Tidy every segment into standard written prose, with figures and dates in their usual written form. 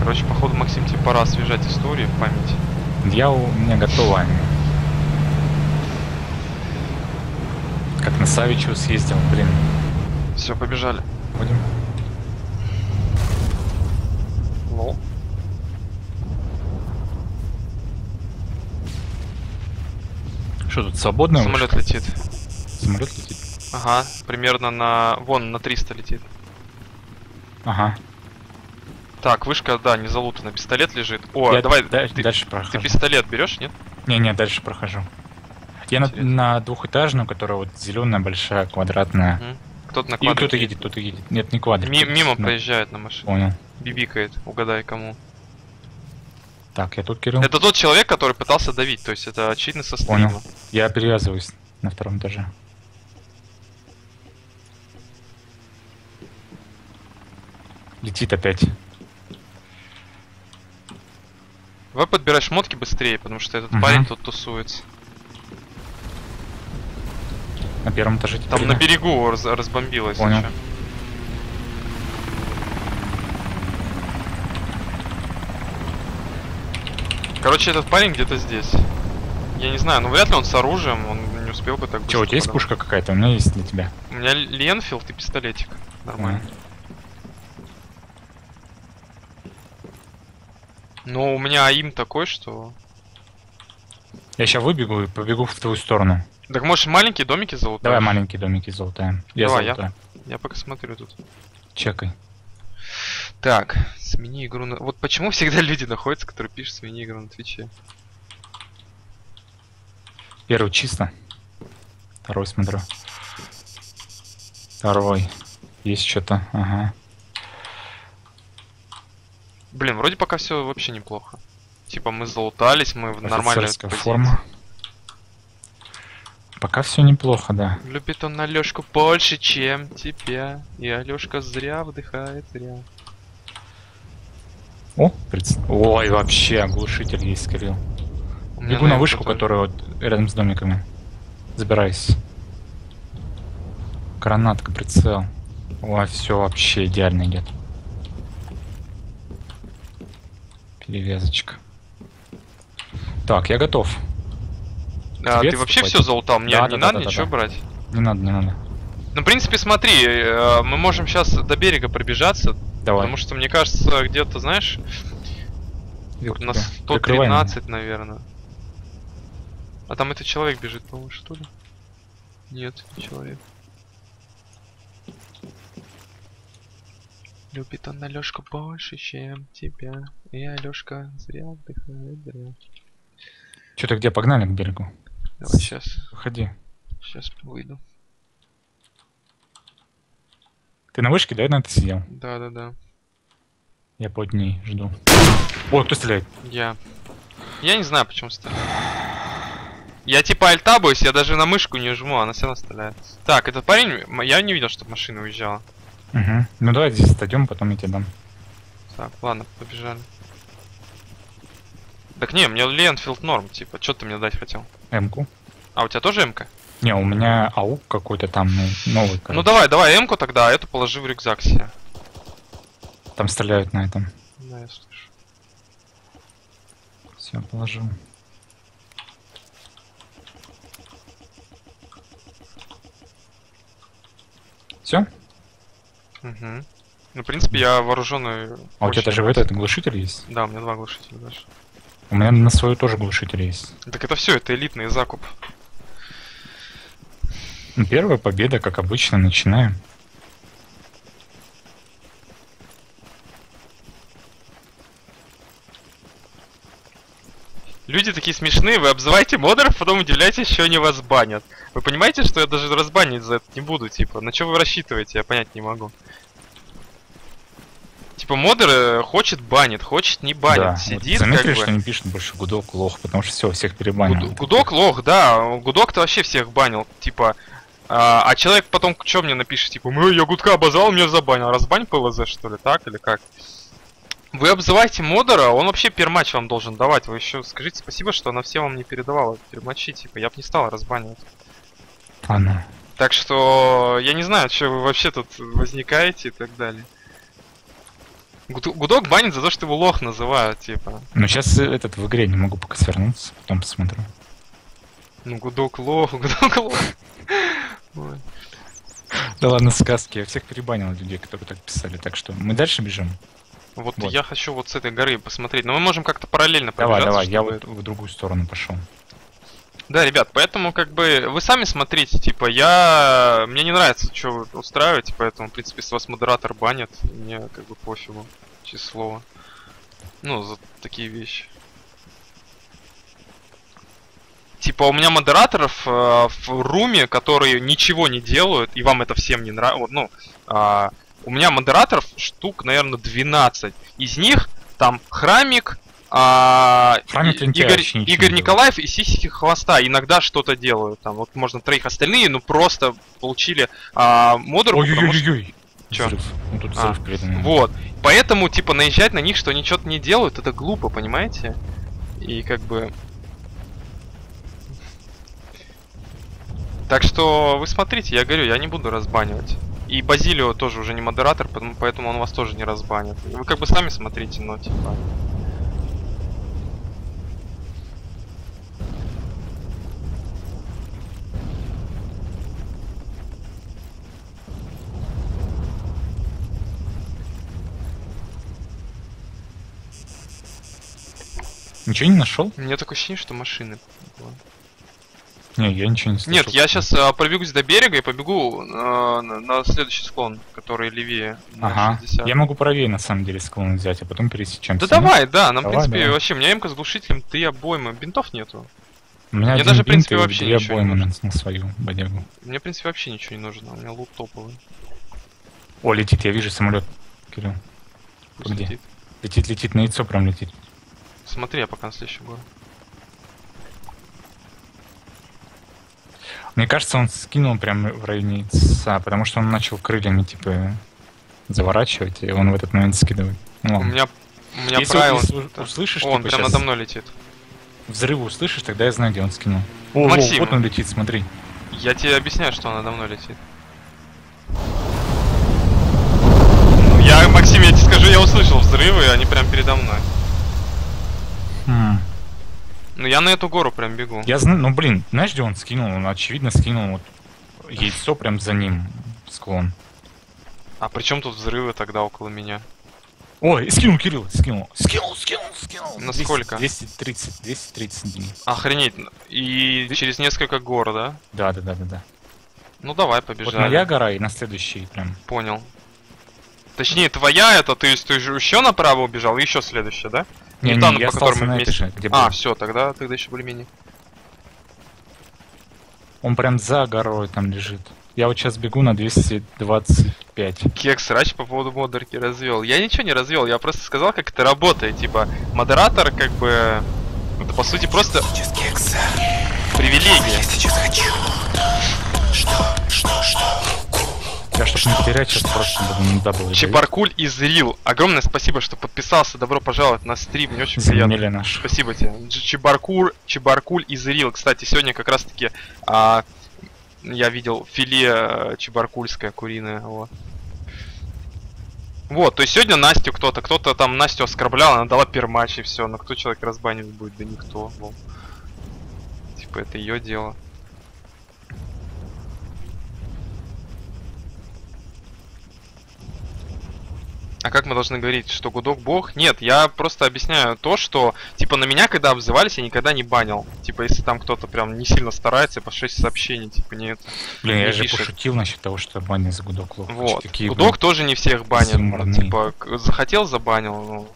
Короче, походу, Максим, тебе пора освежать истории в памяти. У меня готова. Как на Савичева съездил, блин. Все, побежали. Будем. Лол. Что тут, свободная Самолет вышка? летит. Самолет летит? Ага, примерно на... Вон, на 300 летит. Ага. Так, вышка, да, не залутана. Пистолет лежит. О, Я давай, дальше ты прохожу. пистолет берешь, нет? Не, дальше прохожу. Я на двухэтажную, которая вот зеленая, большая, квадратная. Угу. Кто-то на И квадрике. кто-то едет. Нет, не квадрик. Мимо проезжает на машине. Понял. Бибикает, угадай кому. Так, я тут, Кирилл. Это тот человек, который пытался давить, то есть это очевидно со стрима. Понял. Я перевязываюсь на втором этаже. Летит опять. Давай подбирай шмотки быстрее, потому что этот парень тут тусуется. На первом этаже теперь. Там на берегу разбомбилось. Понял. Еще. Короче, этот парень где-то здесь. Я не знаю, ну вряд ли он с оружием, он не успел бы так быстро. Че, у тебя есть пушка какая-то? У меня есть для тебя. У меня Ленфилд и пистолетик. Нормально. Но у меня АИМ такой, что... Я сейчас выбегу и побегу в твою сторону. Так можешь маленькие домики залутать? Давай маленькие домики золотаем. Давай, залутаю. я пока смотрю тут. Чекай. Так, смени игру на... Вот почему всегда люди находятся, которые пишут смени игру на Твиче? Первый чисто. Второй смотрю. Второй. Есть что-то. Ага. Блин, вроде пока все вообще неплохо. Типа мы залутались, мы в нормальной Офицерская форма. Пока все неплохо, да. Любит он Алёшку больше, чем тебя. И Алёшка зря вдыхает, зря. О, ой, вообще оглушитель есть, Кирилл. Бегу на вышку, которая вот рядом с домиками. Забирайся. Гранатка, прицел. Ой, все вообще идеально идет. Перевязочка. Так, я готов. А ты вообще все залутал? Мне не надо ничего брать? Не надо, не надо. Ну, в принципе, смотри, мы можем сейчас до берега пробежаться. Давай. Потому что, мне кажется, где-то, знаешь, на 113, наверное. А там этот человек бежит, по-моему, что ли? Нет, не человек. Любит он Алёшку больше, чем тебя. И Алёшка зря вдыхает, зря. Что-то где? Погнали к берегу. Давай сейчас. Выходи. Сейчас выйду. Ты на вышке, да, на это сидел? Да. Я под ней жду. О, кто стреляет? Я не знаю, почему стреляет. Я типа альтабуюсь, я даже на мышку не жму, она все равно стреляет. Так, этот парень, я не видел, чтобы машина уезжала. Угу. Ну давай здесь отойдем, потом я тебе дам. Так, ладно, побежали. Так не, мне Ленфилд норм, типа, что ты мне дать хотел? М-ку. А у тебя тоже М-ка? Не, у меня АУК какой-то там, новый. Ну давай М-ку тогда, а эту положи в рюкзак себе. Там стреляют на этом. Да, я слышу. Все, положил. Все? Угу. Ну, в принципе, я вооруженный. А у тебя даже в этот глушитель есть? Да, у меня 2 глушителя даже. У меня на свою тоже глушитель есть. Так это все, это элитный закуп. Первая победа, как обычно, начинаем. Люди такие смешные, вы обзываете модеров, потом удивляетесь, что они вас банят. Вы понимаете, что я даже разбанить за это не буду, типа, на что вы рассчитываете, я понять не могу. Типа, модер хочет банит, хочет не банит, Да, сидит вот заметили, как бы. что не пишет больше гудок лох, потому что все, всех перебанил. Гудок лох, да, гудок-то вообще всех банил, типа. А человек потом что мне напишет, типа, я гудка обозвал, меня забанил. Разбань ПЛЗ, что ли, так или как? Вы обзываете модера, он вообще перматч вам должен давать. Вы еще скажите спасибо, что она все вам не передавала перматчи, типа, я бы не стал разбанивать. Ладно. Так что я не знаю, что вы вообще тут возникаете и так далее. Гудок банит за то, что его лох называют, типа. Ну сейчас этот в игре не могу пока свернуться, потом посмотрю. Ну, гудок лох, гудок лох. Ой. Да ладно, сказки. Я всех перебанил людей, которые так писали. Так что мы дальше бежим. Вот я хочу вот с этой горы посмотреть. Но мы можем как-то параллельно Давай, пробежаться. давай, я вот в другую сторону пошел. Да, ребят, поэтому как бы вы сами смотрите, типа, мне не нравится, что вы устраиваете, поэтому, в принципе, если вас модератор банит, мне как бы пофигу, честное слово. Ну, за такие вещи. Типа, у меня модераторов в руме, которые ничего не делают, и вам это всем не нравится. Вот, ну, у меня модераторов штук, наверное, 12. Из них там Храмик, Игорь Николаев и Сисики Хвоста иногда что-то делают. Там вот можно троих, остальные, ну просто получили модерку. Ой-ой-ой-ой. Чё? Ну тут взрыв передан. Вот. Поэтому, типа, наезжать на них, что они что-то не делают, это глупо, понимаете? И как бы... Так что вы смотрите, я говорю, я не буду разбанивать. И Базилио тоже уже не модератор, поэтому он вас тоже не разбанит. Вы как бы сами смотрите, но типа... Ничего не нашел? У меня такое ощущение, что машины. Не, я ничего не слышал. Нет, я сейчас пробегусь до берега и побегу на следующий склон, который левее. Ага. 60. Я могу правее на самом деле склон взять, а потом пересечемся. Да давай, да, нам, давай, в принципе, давай. вообще, у меня эмка с глушителем, 3 обоймы, бинтов нету. У меня мне даже, в принципе, бинт вообще и 2 ничего не обоймы нужно. на свою бодягу. Мне, в принципе, вообще ничего не нужно, у меня лут топовый. О, летит, я вижу самолет, Кирилл. Пусть Где? Летит, на яйцо прям летит. Смотри, я пока на следующий гору. Мне кажется, он скинул прям в районе яйца, потому что он начал крыльями, типа, заворачивать, и он в этот момент скидывает. Ну, у меня если правило... услышишь, он типа, прям надо мной летит. Взрывы услышишь, тогда я знаю, где он скинул. О, Максим, вот он летит, смотри. Я тебе объясняю, что он надо мной летит. Ну, Максим, я тебе скажу, я услышал взрывы, и они прям передо мной. Ну я на эту гору прям бегу. Я знаю, ну блин, знаешь, где он скинул? Он очевидно скинул вот яйцо прям за ним, склон. А при чем тут взрывы тогда около меня? Ой, скинул, Кирилл, скинул. Скинул. На сколько? 230 дней. Охренеть. И через несколько гор, да? Да. Ну давай, побежали. Вот моя гора и на следующий прям. Понял. Точнее, твоя это, ты же еще направо убежал, и еще следующая, да? Не, та, я по которой мы на вместе. же, где А, был. все, тогда еще более-менее. Он прям за горой там лежит. Я вот сейчас бегу на 225. Кекс срач по поводу модерки развел. Я ничего не развел, я просто сказал, как это работает. Типа, модератор, как бы. Это по сути просто привилегия. Я сейчас хочу. Что? Я чтобы не потерять, сейчас просто буду на дабл. Чебаркуль из Рил. Огромное спасибо, что подписался. Добро пожаловать на стрим. Мне очень приятно. Наш. Спасибо тебе. Чебаркуль из Рил. Кстати, сегодня как раз таки я видел филе чебаркульское куриное. Вот, то есть сегодня Настю кто-то там Настю оскорблял, она дала перматч и все. Но кто человек разбанивать будет? Да никто. Ну. Типа это ее дело. А как мы должны говорить, что гудок бог? Нет, я просто объясняю то, что, типа, на меня, когда обзывались, я никогда не банил. Типа, если там кто-то прям не сильно старается, по 6 сообщений, типа, нет. Блин, я же пошутил насчет того, что банят за гудок лох. Вот. Гудок тоже не всех банит. Ну, типа, захотел, забанил, ну.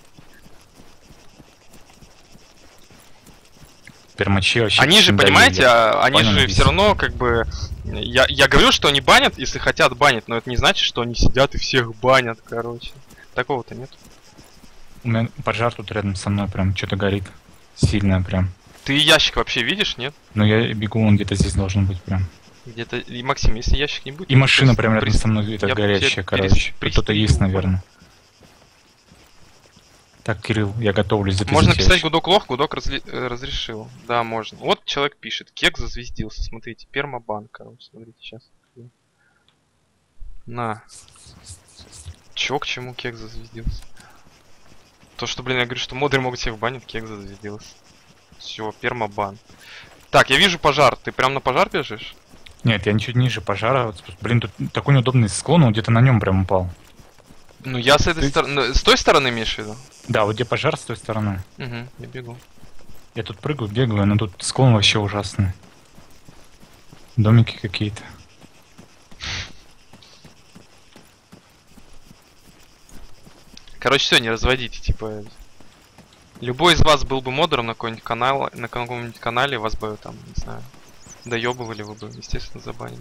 Пермачи вообще. Они же, понимаете, они же все равно, как бы... Я говорю, что они банят, если хотят банить, но это не значит, что они сидят и всех банят, короче. Такого-то нет. У меня пожар тут рядом со мной прям что-то горит. Сильно прям. Ты ящик вообще видишь, нет? Ну я бегу, он где-то здесь должен быть прям. Где-то... И, Максим, если ящик не будет... И машина прям рядом со мной, это горящая, короче. Кто-то есть, наверное. Так, Кирилл, я готовлюсь записать. Можно писать гудок лох, гудок разрешил. Да, можно. Вот человек пишет. Кек зазвездился. Смотрите, пермабанк, короче. Смотрите, сейчас. На. Чё к чему кек зазвездился? То, что, блин, я говорю, что модеры могут всех банить, кек зарядилась. Все, пермабан. Так, я вижу пожар. Ты прям на пожар бежишь? Нет, я чуть ниже пожара. Вот, блин, тут такой неудобный склон, он где-то на нем прям упал. Ну, я с этой стороны... С той стороны имеешь в виду? Да, вот где пожар с той стороны. Угу, я бегу. Я тут прыгаю, бегаю, но тут склон вообще ужасный. Домики какие-то. Короче, все, не разводите, типа... Любой из вас был бы модером на каком-нибудь канале, вас бы там, не знаю, доебывали, вы бы, естественно, забанили.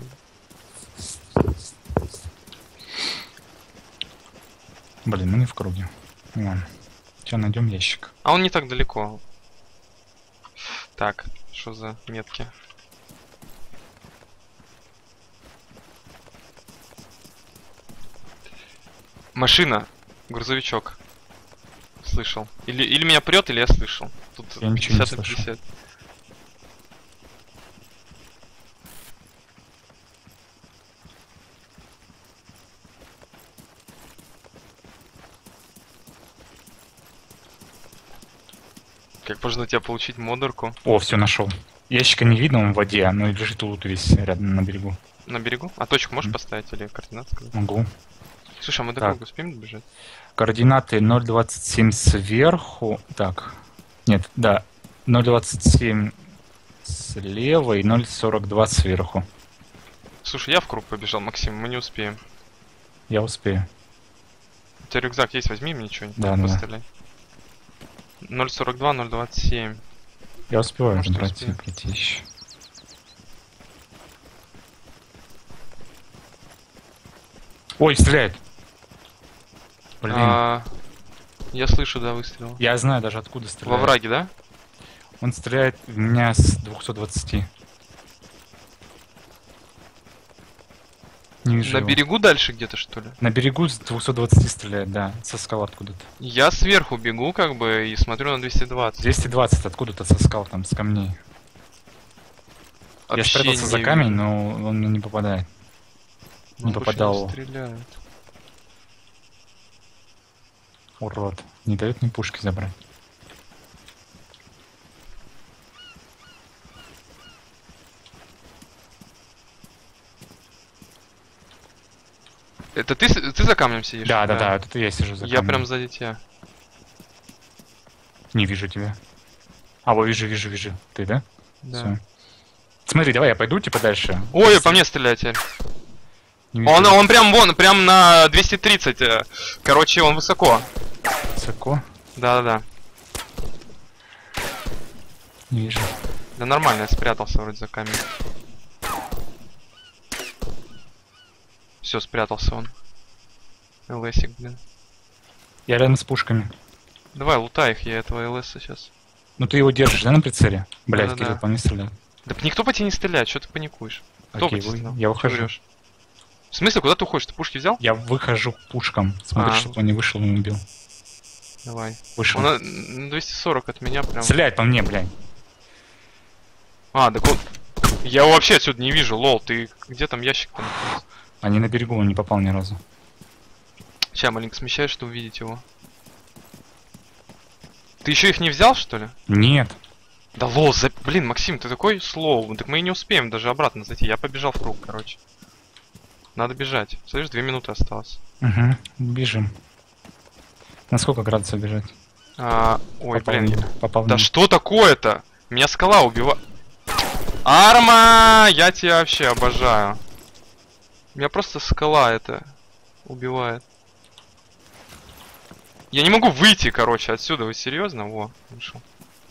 Блин, мы не в круге. Ладно. Сейчас найдем ящик. А он не так далеко. Так, что за метки? Машина, грузовичок. Слышал. Или меня прет, или я слышал. Тут Я ничего не 50 на 50. Как можно у тебя получить модерку? О, все нашел. Ящика не видно, он в воде, но и лежит тут весь рядом на берегу. На берегу? А точку можешь поставить или координаты сказать? Могу. Слушай, а мы до Так. круга успеем добежать? Координаты 0.27 сверху. Так. Нет, да. 0.27 слева и 0.42 сверху. Слушай, я в круг побежал, Максим, мы не успеем. Я успею. У тебя рюкзак есть, возьми мне что-нибудь, Да, да. постреляй. 0.42, 0.27. Я успеваю Может, брать успею. и пройти еще. Ой, стреляет! Блин, Я слышу, да, выстрел. я знаю даже откуда Во стреляет. враге, да? Он стреляет в меня с 220. Не вижу На его. берегу дальше где-то, что ли? На берегу с 220 стреляет, да, со скал откуда-то. Я сверху бегу, как бы, и смотрю на 220. 220 откуда-то со скал, там, с камней. Я Вообще спрятался за не камень, вижу. но он мне не попадает. Он не больше попадал. стреляет. Урод. Не дает мне пушки забрать. Это ты за камнем сидишь? Да, да, да, это я сижу за Я камнем. прям сзади тебя. Не вижу тебя. А, вот вижу. Ты, да? Да. Всё. Смотри, давай я пойду, типа, дальше. Ой, по мне стреляет теперь. Не вижу. Он прям вон, прям на 230. Короче, он высоко. Высоко. Да-да-да. Не вижу. Да нормально, я спрятался вроде за камень. Все, спрятался он. ЛСик, блин. Я рядом с пушками. Давай, лутай их, я этого ЛС сейчас. Ну ты его держишь, да, на прицеле? Блять, Да-да-да. Кирилл по мне стреляет. Да никто по тебе не стреляет, что ты паникуешь? Кто Окей, по тебе стрелял? я Чё выхожу. врёшь? В смысле, куда ты уходишь? Ты пушки взял? Я выхожу к пушкам. Смотрю, А. чтобы он не вышел и не убил. Давай. Вышел. Он на 240 от меня прям. Стреляет по мне, блядь. А, так он... Я его вообще отсюда не вижу, лол, ты где там ящик-то? А не на берегу, он не попал ни разу. Сейчас маленько смещаешь, чтобы увидеть его. Ты еще их не взял, что ли? Нет. Да лол, блин, Максим, ты такой слоу. Так мы и не успеем даже обратно зайти. Я побежал в круг, короче. Надо бежать. Слышишь, 2 минуты осталось. Угу, бежим. На сколько градусов бежать? Ой, Попал блин. в меня, попал в Да меня. что такое-то? Меня скала убивает. Арма! Я тебя вообще обожаю. Меня просто скала это убивает. Я не могу выйти, короче, отсюда. Вы серьезно? Во, вышел.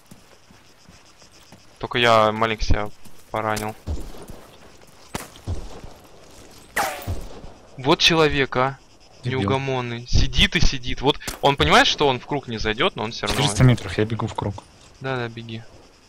Только я маленько себя поранил. Вот человек, а. Дебил. Неугомонный. Сидит и сидит. Вот он понимает, что он в круг не зайдет, но он все равно. 400 метров, я бегу в круг. Да, беги.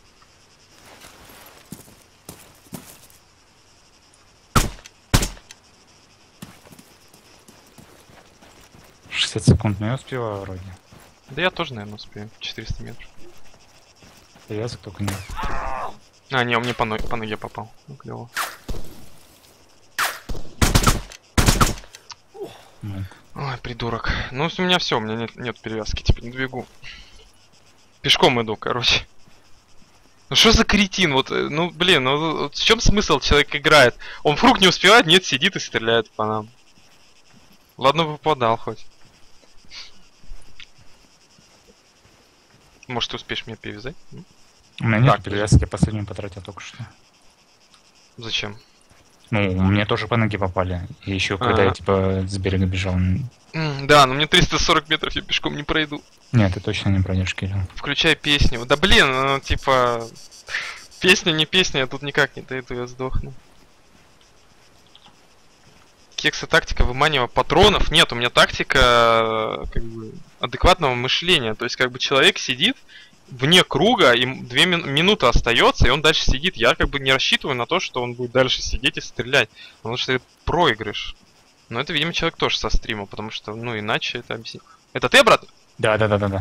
— 60 секунд, но я успеваю вроде. Да я тоже, наверное, успею. 400 метров. Привязок только нет. А, не, он мне по ноге попал. Ну, клево. Вот. Ой, придурок. Ну, у меня все, у меня нет перевязки, типа, не двигу. Пешком иду, короче. Ну что за кретин, вот, ну, блин, ну, вот в чем смысл человек играет? Он фрук не успевает, нет, сидит и стреляет по нам. Ладно, попадал хоть. Может, ты успеешь меня перевязать? У меня нет Так, перевязки, я последнюю потратил только что. Зачем? Ну, мне тоже по ноге попали. И еще когда я типа с берега бежал. Да, но мне 340 метров, я пешком не пройду. Нет, ты точно не пройдешь, Кирилл. Включай песню. Да блин, ну типа... Песня не песня, я тут никак не дойду, я сдохну. Кекса тактика выманивания патронов. Нет, у меня тактика как бы адекватного мышления. То есть как бы человек сидит вне круга, им 2 минуты остается, и он дальше сидит. Я как бы не рассчитываю на то, что он будет дальше сидеть и стрелять. Потому что это проигрыш. Но это, видимо, человек тоже со стрима, потому что, ну, иначе это объяснить. Это ты, брат? Да.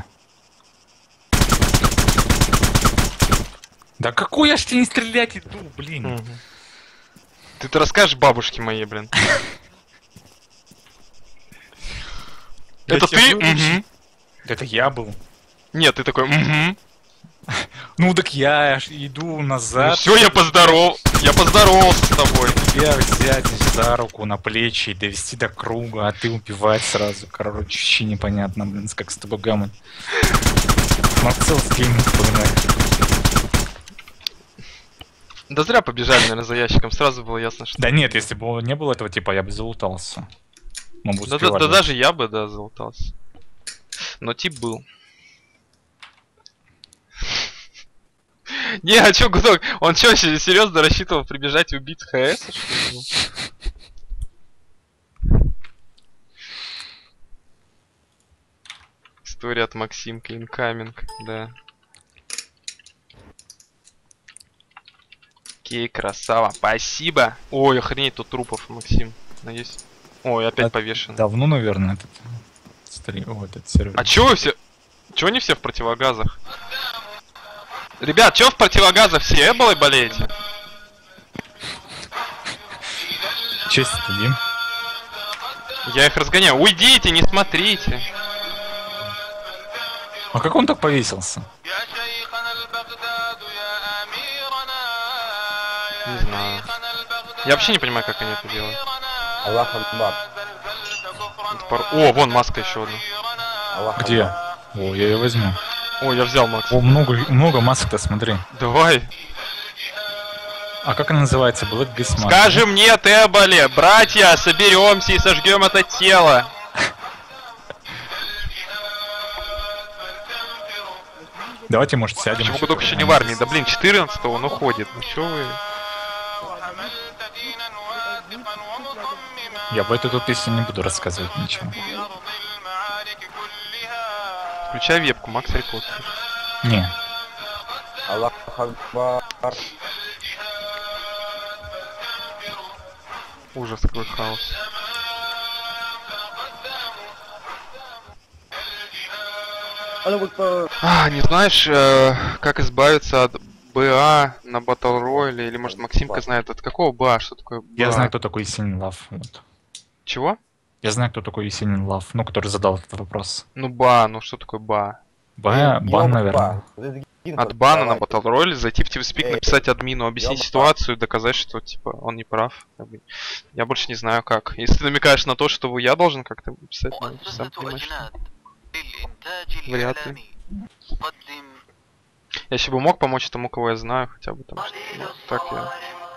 Да какой я ж тебе не стрелять иду, блин. Ты расскажешь бабушке моей, блин. Это ты? Это я был. Нет, ты такой, Ну так я ж иду назад. Все, я поздоровался с тобой. Тебя взять за руку на плечи и довести до круга, а ты убивать сразу. Короче, вообще непонятно, блин, как с тобой гамон. Максел с гейминг погнали. Да зря побежали, наверное, за ящиком. Сразу было ясно, что... Да нет, если бы не было этого типа, я бы залутался. Да даже я бы, да, залутался. Но тип был. Не, а чё, Гудок? Он чё, серьезно рассчитывал прибежать и убить ХС? История от Максимка, инкаминг, да. Окей, красава, спасибо. Ой, охренеть, тут трупов, Максим. Надеюсь. Ой, опять повешен. Давно, наверное, этот этот сервер. А чё вы все... Чё не все в противогазах? Ребят, чё в противогазах все эболой болеете? Честь дадим. Я их разгоняю. Уйдите, не смотрите. А как он так повесился? Не знаю. Я вообще не понимаю, как они это делают. Аллах Акбар. О, вон маска еще одна. Где? О, я ее возьму. О, я взял Макс. О, много масок-то, смотри. Давай. А как она называется? Black Beast Mask. Скажи мне, Теболе, братья, соберемся и сожгем это тело. Давайте, может, сядем. Почему Гудок еще не в армии? Да блин, 14-го он уходит. Ну чё вы? Я в эту тут песню не буду рассказывать ничего. Включай вебку, Макс рекорд. Не. Аллах Акбар. Ужас, какой хаос. А, не знаешь, как избавиться от БА на Battle Royale? Или может Максимка знает, от какого БА? Что такое БА? Я знаю, кто такой Есенин Лав. Вот. Чего? Я знаю, кто такой Есенин Лав, ну, который задал этот вопрос. Ну БА, ну что такое БА? Бан, наверное. От бана на Battle Royale зайти в TeamSpeak, написать админу, объяснить ситуацию, доказать, что типа он не прав. Я больше не знаю как. Если ты намекаешь на то, что я должен как-то писать, ну, сам понимаешь. Вряд ли. Я если бы мог помочь тому, кого я знаю, хотя бы там. Ну, так я.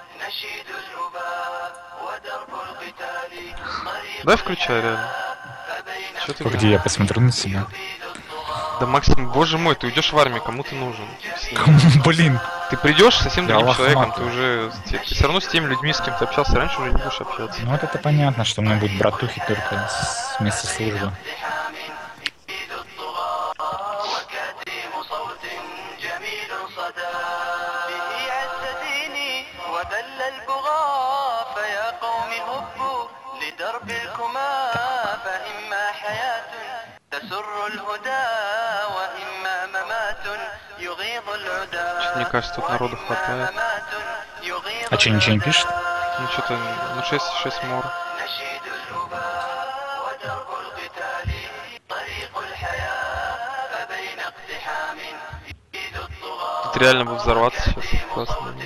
Дай включай, реально. Что ты Где я посмотрю на себя? Да, Максим, боже мой, ты уйдешь в армию, кому ты нужен? Кому, блин? Ты придешь совсем другим Аллах человеком, мат. ты уже. Ты все равно с теми людьми, с кем ты общался раньше, уже не будешь общаться. Ну вот это понятно, что у меня будут братухи только с места службы. Мне кажется, тут народу хватает. А что, ничего не пишет? Ну что-то, ну 6 мор. реально бы взорваться сейчас. Классно.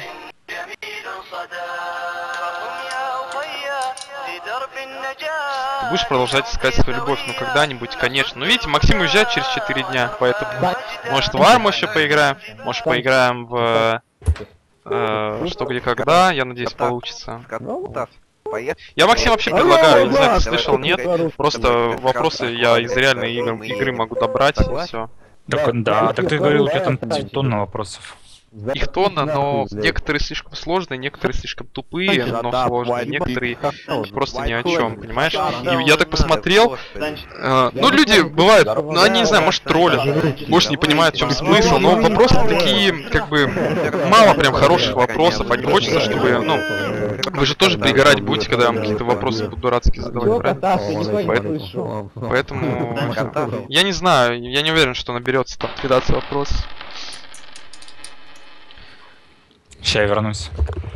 Ты будешь продолжать искать свою любовь, ну когда-нибудь, конечно. Ну видите, Максим уезжает через 4 дня, поэтому может в арму еще поиграем, может поиграем в что где когда, я надеюсь получится. Я Максим вообще предлагаю, я не знаю, ты слышал, нет, просто вопросы я из реальной игры могу добрать, и все. Так, да, так ты говорил, у тебя там тонна вопросов. Их тонна, но некоторые слишком сложные, некоторые слишком тупые, но сложные, некоторые просто ни о чем, понимаешь? И я так посмотрел, ну люди бывают, ну они не знаю, может троллят, может не понимают, в чем смысл, но вопросы такие, как бы, мало прям хороших вопросов, а не хочется, чтобы, ну, вы же тоже пригорать будете, когда вам какие-то вопросы будут дурацкие задавать, правильно? Поэтому, я не знаю, я не уверен, что наберется там 13 вопросов. Сейчас я вернусь.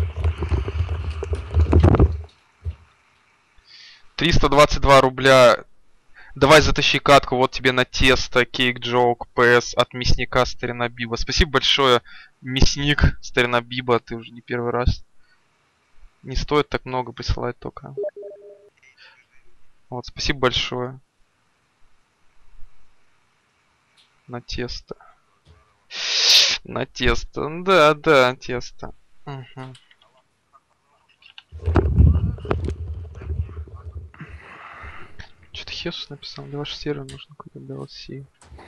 322 рубля. Давай затащи катку, вот тебе на тесто, кейк джоук, ПС от мясника Старина Биба. Спасибо большое, мясник Старина Биба, ты уже не первый раз. Не стоит так много присылать только. Вот, спасибо большое. На тесто. На тесто. Да, да, тесто. Угу. Что-то Хесус написал. Для вашего сервера нужно какой-то DLC.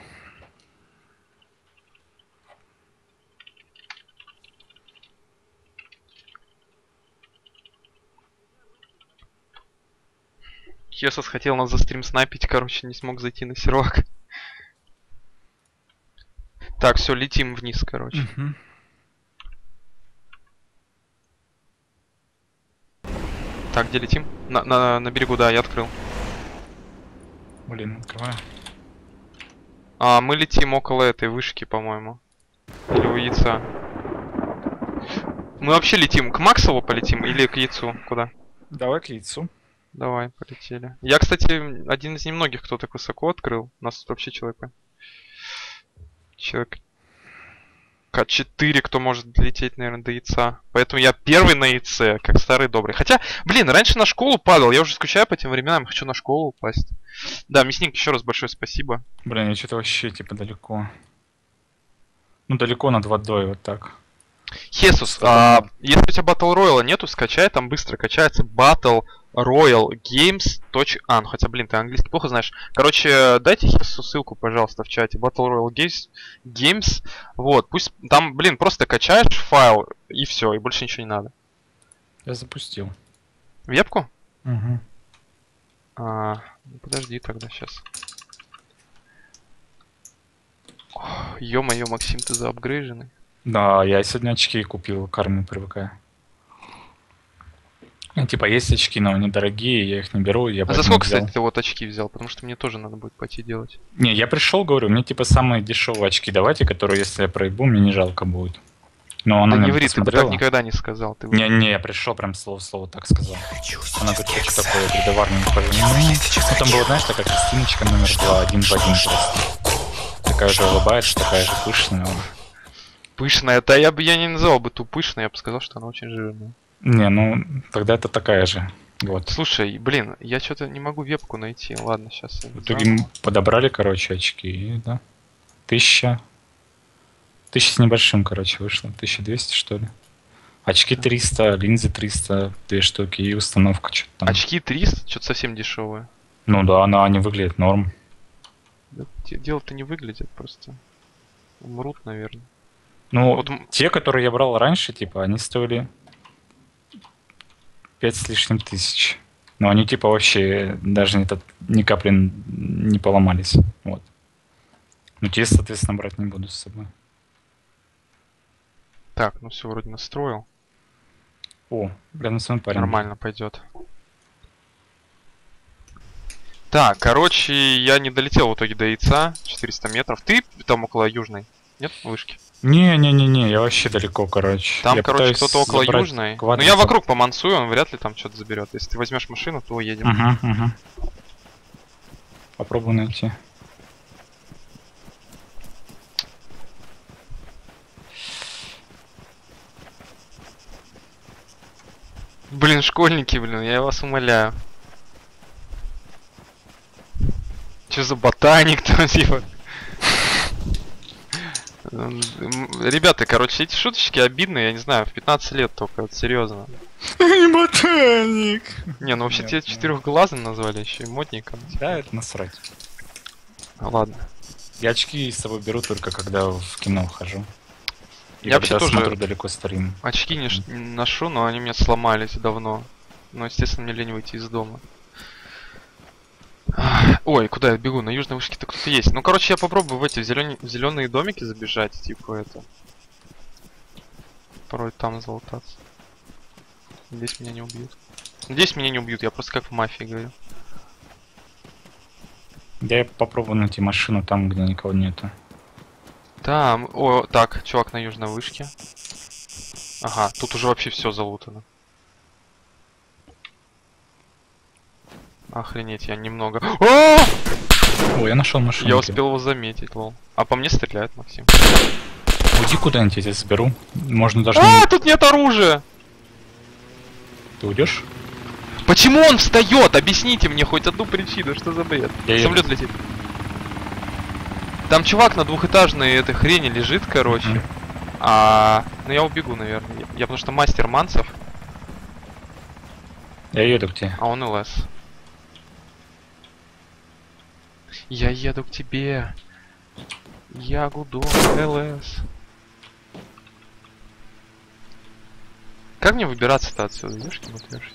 Хесус хотел нас за стрим снайпить, короче, не смог зайти на сервак. Так, все, летим вниз, короче. Так, где летим? На берегу, да, я открыл. Блин, открываю. Мы летим около этой вышки, по-моему. Или у яйца. Мы вообще летим к Максову полетим или к яйцу? Куда? Давай к яйцу. Давай, полетели. Я, кстати, один из немногих, кто так высоко открыл. У нас тут вообще человек К4, кто может лететь, наверное, до яйца. Поэтому я первый на яйце, как старый добрый. Хотя, блин, раньше на школу падал. Я уже скучаю по тем временам, хочу на школу упасть. Да, мясник, еще раз большое спасибо. Блин, я что-то вообще типа далеко. Ну, далеко над водой, вот так. Хесус, если у тебя Battle Royale нету, скачай, там быстро качается Battle Royale Games. Ну хотя, блин, ты английский плохо знаешь. Короче, дайте Хесусу ссылку, пожалуйста, в чате. Battle Royale Games. Вот, пусть там, блин, просто качаешь файл и все, и больше ничего не надо. Я запустил. Вебку? Угу. Ну, подожди тогда, сейчас. Ё-моё, Максим, ты заапгрейженный. Да, я сегодня очки купил, к армии привыкаю. Типа есть очки, но они дорогие, я их не беру. Я за сколько, кстати, ты вот очки взял? Потому что мне тоже надо будет пойти делать. Не, я пришел, говорю, мне типа самые дешевые очки давайте, которые, если я проебу, мне не жалко будет. Но она не ври, ты так никогда не сказал. Ты не, я пришел прям слово в слово так сказал. Она говорит, что такое, предоварный ну, там была, знаешь, такая Кристиночка номер 2, один в один просто. Такая же улыбается, такая же пышная. Пышная, да я не называл бы ту пышной, я бы сказал, что она очень жирная. Не, ну, тогда это такая же. Вот. Слушай, блин, я что-то не могу вебку найти. Ладно, сейчас. В итоге мы подобрали, короче, очки, и, да. 1000 с небольшим, короче, вышло. 1200, что ли. Очки 300, линзы 300, 2 штуки и установка что-то там. Очки 300? Что-то совсем дешевые. Ну да, они выглядят норм. Да, дело-то не выглядит, просто умрут, наверное. Ну, вот те, которые я брал раньше, типа, они стоили 5 с лишним тысяч. Но они, типа, вообще даже ни капли не поломались. Вот. Ну, те, соответственно, брать не буду с собой. Так, ну все, вроде настроил. О, блин, свой парень. Нормально пойдет. Так, короче, я не долетел в итоге до яйца. 400 метров. Ты там около южной? Нет, вышки? Не, я вообще далеко, короче. Там, короче, кто-то около южной. Ну я вокруг помансую, он вряд ли там что-то заберет. Если ты возьмешь машину, то едем. Угу. Попробую найти. блин, школьники, блин, я вас умоляю. Чё за ботаник там, типа? Ребята, короче, эти шуточки обидные, я не знаю, в 15 лет только, вот, серьезно. Не ботаник. Не, ну вообще Нет, тебя ну. четырехглазым назвали еще и модником. Да, это насрать. Ладно. Я очки с собой беру только когда в кино хожу. И Я вообще когда тоже- смотрю далеко стрим. Очки не ношу, но они у меня сломались давно. Но, естественно, мне лень выйти из дома. Ой, куда я бегу? На южной вышке-то кто-то есть. Ну, короче, я попробую в эти зеленые домики забежать, типа это. Порой там залутаться. Здесь меня не убьют. Здесь меня не убьют, я просто как в мафии говорю. Я попробую найти машину там, где никого нету. Там, о, так, чувак на южной вышке. Ага, тут уже вообще все залутано. Охренеть, я немного... О! Ой, я нашел машину. Я успел его заметить, лол. А по мне стреляет, Максим. Уйди куда-нибудь, я тебя заберу. Можно даже А, тут нет оружия! Ты уйдешь? Почему он встает? Объясните мне хоть одну причину, что за бред? Я Самолет летит. Там чувак на двухэтажной этой хрени лежит, короче. Мгм. Ну я убегу, наверное. Я потому что мастер манцев, Я еду к тебе. а он ЛС. Я еду к тебе. Я гуду ЛС. Как мне выбираться-то отсюда? Ёшкин матёшки.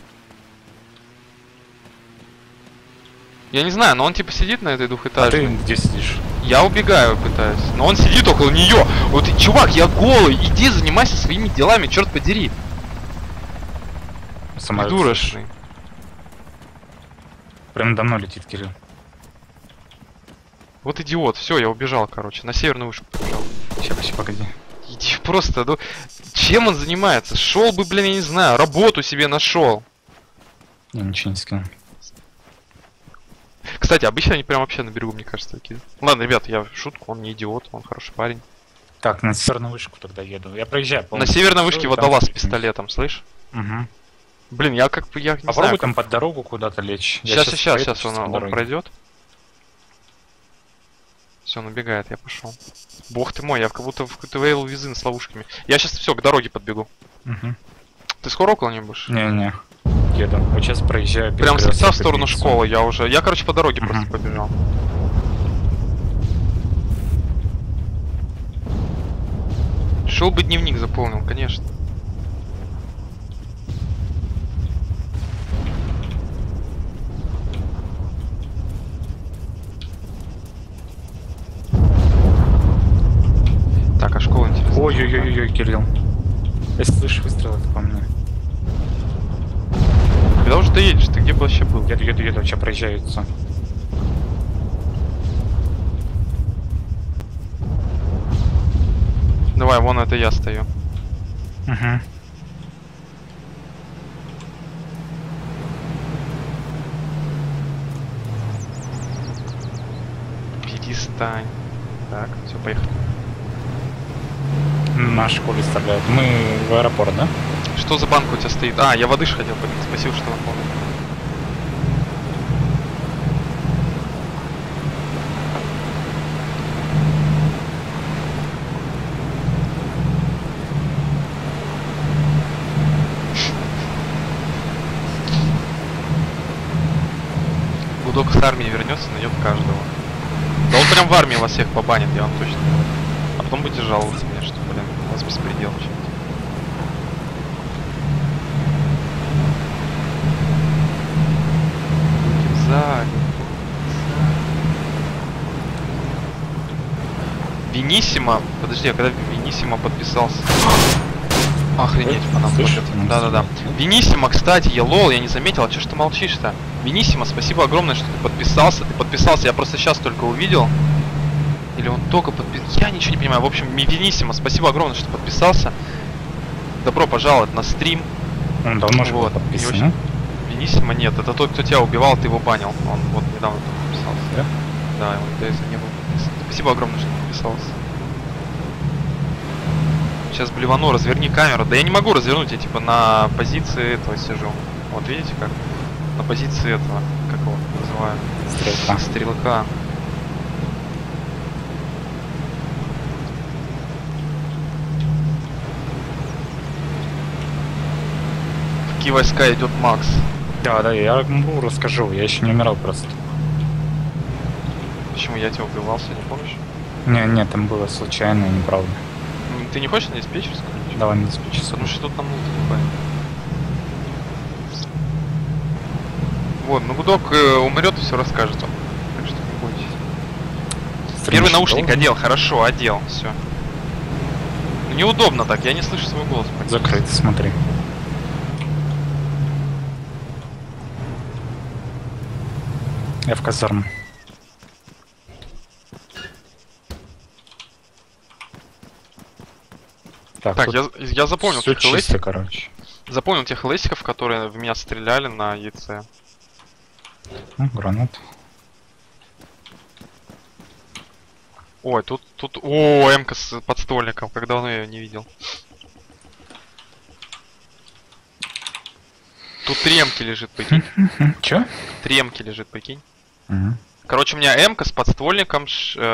Я не знаю, но он типа сидит на этой А ты двухэтажной. где сидишь? Я убегаю пытаюсь, но он сидит около нее. Вот, чувак, я голый, иди занимайся своими делами, черт подери. Самолет Придурочный. Прям давно летит, Кирилл. Вот идиот, все, я убежал, короче, на северную вышку побежал. Сейчас, погоди. Иди просто, ну, чем он занимается? Шел бы, блин, я не знаю, работу себе нашел. Я ничего не скину. Кстати, обычно они прям вообще на берегу, мне кажется, такие. Ладно, ребят, я в шутку, он не идиот, он хороший парень. Так, на северную вышку тогда еду. Я проезжаю. На северной вышке водолаз с пистолетом, слышь? Угу. Блин, я как бы, я не Попробуй знаю. там под дорогу куда-то лечь. Сейчас он пройдет. Все, он убегает, я пошел. Бог ты мой, я как будто в какой-то Вейл Визин с ловушками. Я сейчас все, к дороге подбегу. Угу. Ты скоро около него будешь? Не-не. Еду. Вот сейчас проезжаю. Прям с перекресток в сторону Петрицу. школы я уже. Я, короче, по дороге просто Мгм. побежал. Шел бы дневник заполнил, конечно. Так, а школа интересно. Ой-ой-ой-ой, Кирилл. Если слышишь выстрел, это по мне. Когда уже доедешь? Ты где бы вообще был? Еду, сейчас проезжаются. Давай, вон это я стою. Угу. Перестань. Так, все, поехали. На школе стреляют. Мы в аэропорт, да? Что за банка у тебя стоит? А, я воды ж хотел попить. Спасибо, что напомнил. Гудок с армии вернется, найдет каждого. Да он прям в армии вас всех побанит, я вам точно говорю. А потом будете жаловаться мне, что, блин, у вас беспредел чем-то. Сзади. Винисима. Подожди, а когда Винисима подписался? Охренеть, по нам Слышишь? ходят. Да-да-да. Винисима, кстати, я не заметил, а чё ж ты молчишь-то? Винисима, спасибо огромное, что ты подписался, я просто сейчас только увидел. Или он только подписался, я ничего не понимаю. В общем, Винисима, спасибо огромное, что подписался. Добро пожаловать на стрим. Он давно же был Вот, подписан, не да? Винисима нет, это тот, кто тебя убивал, ты его банил. Он вот недавно подписался. Да? Да, он до этого не был подписан. Спасибо огромное, что подписался. Сейчас блевану, разверни камеру. Да я не могу развернуть, я типа на позиции этого сижу. Вот видите как? На позиции этого, как его называют? Стрелка. Стрелка. В какие войска идет Макс? Да, я расскажу, я еще не умирал просто. Почему я тебя убивался, не помнишь? Не, там было случайно и неправда. Ты не хочешь на диспетчерскую? Давай не диспетчерскую. Потому что тут нам лут покупаем. Вот, ну гудок умрет и все расскажет вам. Так что не бойтесь. Первый наушник одел, хорошо, одел, все. Ну, неудобно так, я не слышу свой голос. Закрыт, смотри. Я в казарму. Так, я запомнил все тех чисто, лесиков. короче. Запомнил тех лесиков, которые в меня стреляли на яйце. Гранат. Ой, тут... О, М-ка с подствольником, как давно я ее не видел. Тут 3 М-ки лежит, прикинь. Чё? 3 М-ки лежит, прикинь. Угу. Короче, у меня М-ка с подствольником,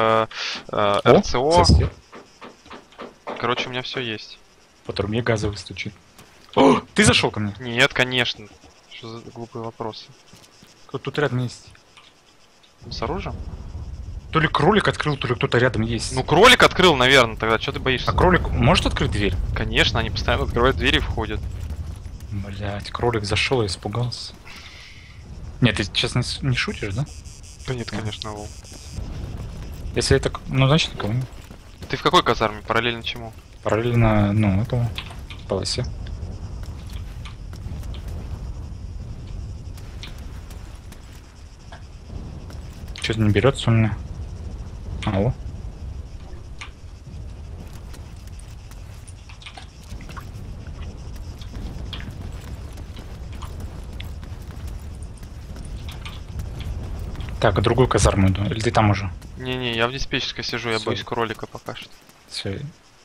РЦО. Сосед. Короче, у меня все есть. По трубе газовый стучит. О, ты зашел ко мне? Нет, конечно. Что за глупые вопросы? Кто тут рядом есть? С оружием? То ли кролик открыл, то ли кто-то рядом есть. Ну, кролик открыл, наверное, тогда. Что ты боишься? А кролик может открыть дверь? Конечно, они постоянно открывают двери и входят. Блять, кролик зашел и испугался. Нет, ты сейчас не шутишь, да? Да нет, конечно, Вол. Если это... Ну, значит, никого нет. Ты в какой казарме? Параллельно чему? Параллельно, ну, этому полосе. Что-то не берется у меня. Алло. Так, в другую казарму иду. Или ты там уже? Не-не, я в диспетчерской сижу, я Всё. боюсь кролика пока что. Все.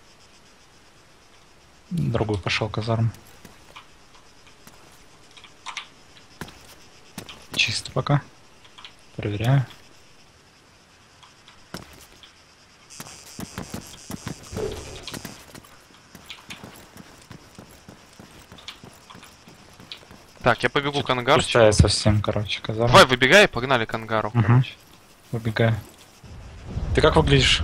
Другой пошел казарм. Чисто пока. Проверяю. Так, я побегу к ангару. Пустая совсем, короче, казарма. Давай, выбегай, погнали к ангару, Мгм. короче. Выбегаю. Ты как выглядишь?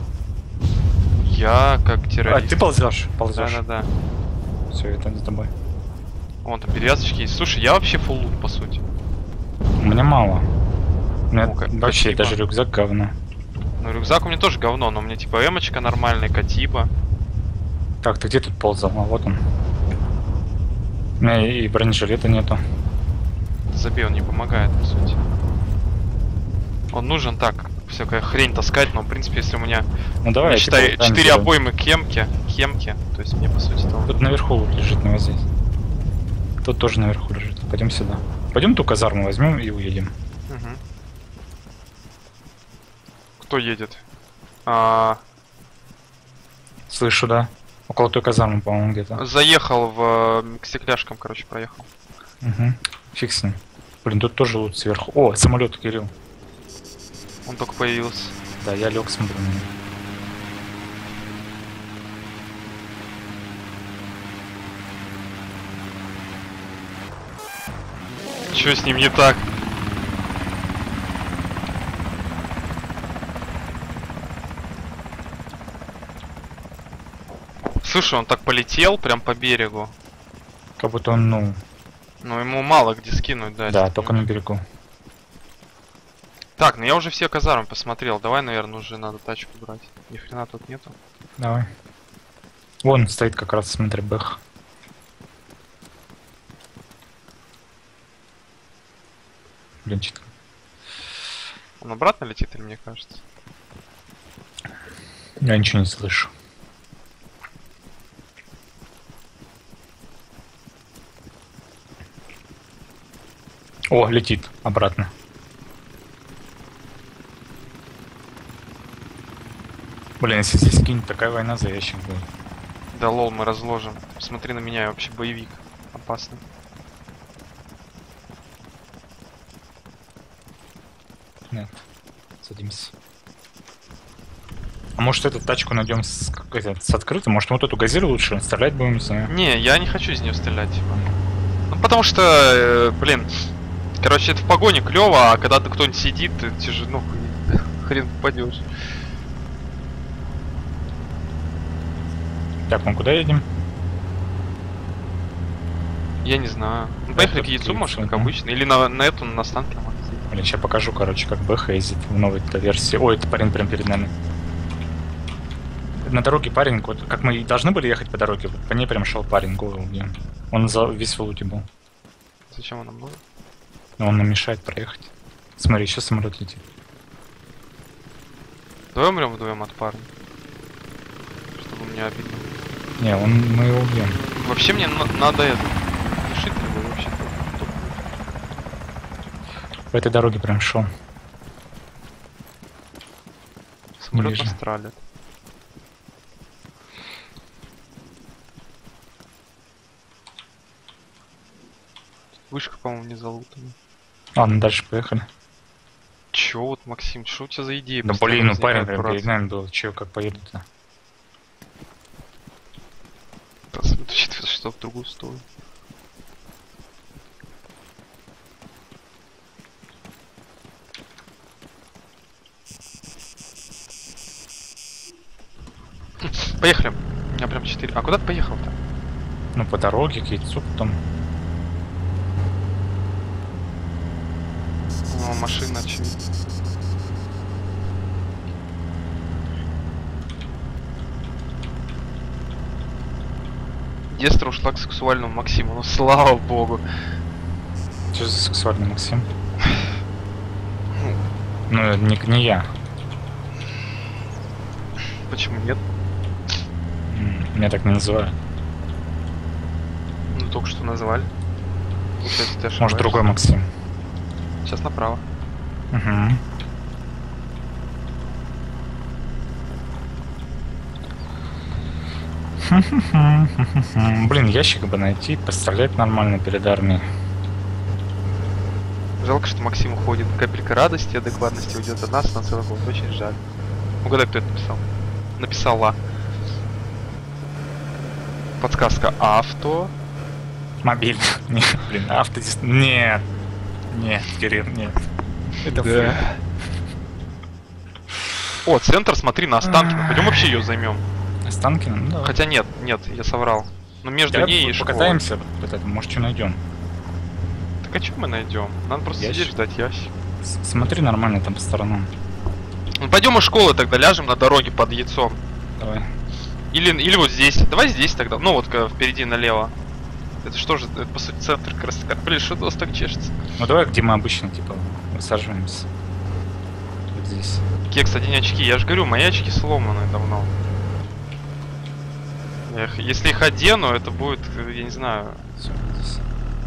Я как А, террорист. ты ползешь? Ползешь. Да-да-да. Все, это за тобой. Вон там перевязочки есть. Слушай, я вообще фулл лут, по сути. У меня мало. У меня Ну-ка, вообще спасибо. даже рюкзак говно. Ну, рюкзак у меня тоже говно, но у меня типа эмочка нормальная, катиба. Так, ты где тут ползал? А вот он. У меня и бронежилета нету. Забей, он не помогает, по сути. Он нужен так, всякая хрень таскать, но в принципе, если у меня, Ну давай, я я считаю, типа, 4 сделаю. обоймы кемки, то есть мне по сути там... Тут наверху вот лежит, не вот здесь. Тут тоже наверху лежит. Пойдем сюда. Пойдем ту казарму возьмем и уедем. Мгм. Кто едет? Слышу, да? Около той казармы, по-моему, где-то. Заехал к стекляшкам, короче, проехал. Угу. Фиг с ним. Блин, тут тоже лут сверху. О, самолет, Кирилл. Он только появился. Да, я лег, смотрю на него. Чё с ним не так? Слушай, он так полетел прям по берегу. Как будто он, ну... Ну, ему мало где скинуть, да. Да, если только на понимаешь. берегу. Так, ну я уже все казармы посмотрел. Давай, наверное, уже надо тачку брать. Ни хрена тут нету. Давай. Вон стоит как раз, смотри, бэх. Блин, что-то... Он обратно летит или мне кажется? Я ничего не слышу. О, летит обратно. Блин, если здесь кинет, такая война за ящик будет. Да лол, мы разложим. Смотри на меня, я вообще боевик. Опасный. Нет. Садимся. А может эту тачку найдем с открытой? Может вот эту газель лучше? Стрелять будем, не знаю. Не, я не хочу из нее стрелять, типа. Ну потому что, блин, короче, это в погоне клево, а когда ты кто-нибудь сидит, ты тяжело, ну, хрен попадешь. Так, мы куда едем? Я не знаю. Ну, поехали к яйцу, может, как обычно. Или на эту, на станке. Блин, сейчас покажу, короче, как БХ ездит в новой версии. Ой, это парень прям перед нами. На дороге парень, вот, как мы и должны были ехать по дороге, вот по ней прям шел парень, голову убьем. Он весь в луте был. Зачем он нам нужен? Но он нам мешает проехать. Смотри, сейчас самолет летит. Давай умрем вдвоем от парня. Чтобы мне обидно. Не, мы его убьем. Вообще мне надо это. Решительно было вообще. По этой дороге прям шел. Самолет вижу. настралит. Вышка, по-моему, не залутана. Ладно, дальше поехали. Чё вот, Максим, что у тебя за идея? Да блин, ну парень прям перед нами был. Че, как поедут-то? Учитывая, что в другую сторону. Поехали. У меня прям 4. А куда ты поехал-то? Ну, по дороге к яйцу потом. О, машина, очевидно. Дестра ушла к сексуальному Максиму, ну слава богу. Что за сексуальный Максим? Ну, не я. Почему нет? Меня так не называют. Ну только что назвали. Получается, ты ошибаешься. Может, другой Максим. Сейчас направо. Угу. Блин, ящик бы найти, пострелять нормально перед армией. Жалко, что Максим уходит. Капелька радости, адекватности уйдет от нас на целый год. Очень жаль. Угадай, кто это написал. Написала. Подсказка авто. Мобиль. Нет, блин, Нет. Нет, Кирилл, нет. Это Да. О, центр, смотри, на Останкино. Пойдем вообще ее займем. Останкино? Ну давай. Хотя нет, я соврал. Но между Давай ней и школой. покатаемся, вот это, может, что найдем. Так а что мы найдем? Надо просто Ящик? сидеть ждать ящик. Смотри нормально там по сторонам. Ну пойдем из школы тогда ляжем на дороге под яйцом. Давай. Или вот здесь. Давай здесь тогда. Ну вот впереди налево. Это что же, это, по сути, центр как раз таки. Блин, что у вас так чешется? Ну давай, где мы обычно, типа, высаживаемся. Вот здесь. Кекс, одень очки. Я же говорю, мои очки сломаны давно. Если их одену, это будет, я не знаю. Всё, здесь.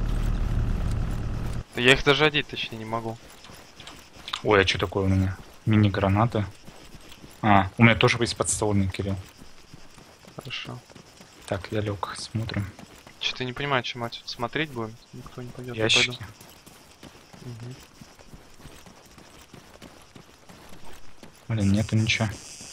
Я их даже одеть точнее не могу. Ой, а что такое у меня? Мини-гранаты. А, у меня тоже есть подствольный, Кирилл. Хорошо. Так, я лег, смотрим. Что-то не понимаю, чем отсюда смотреть будем. Никто не пойдет. Ящики. Блин, нету ничего.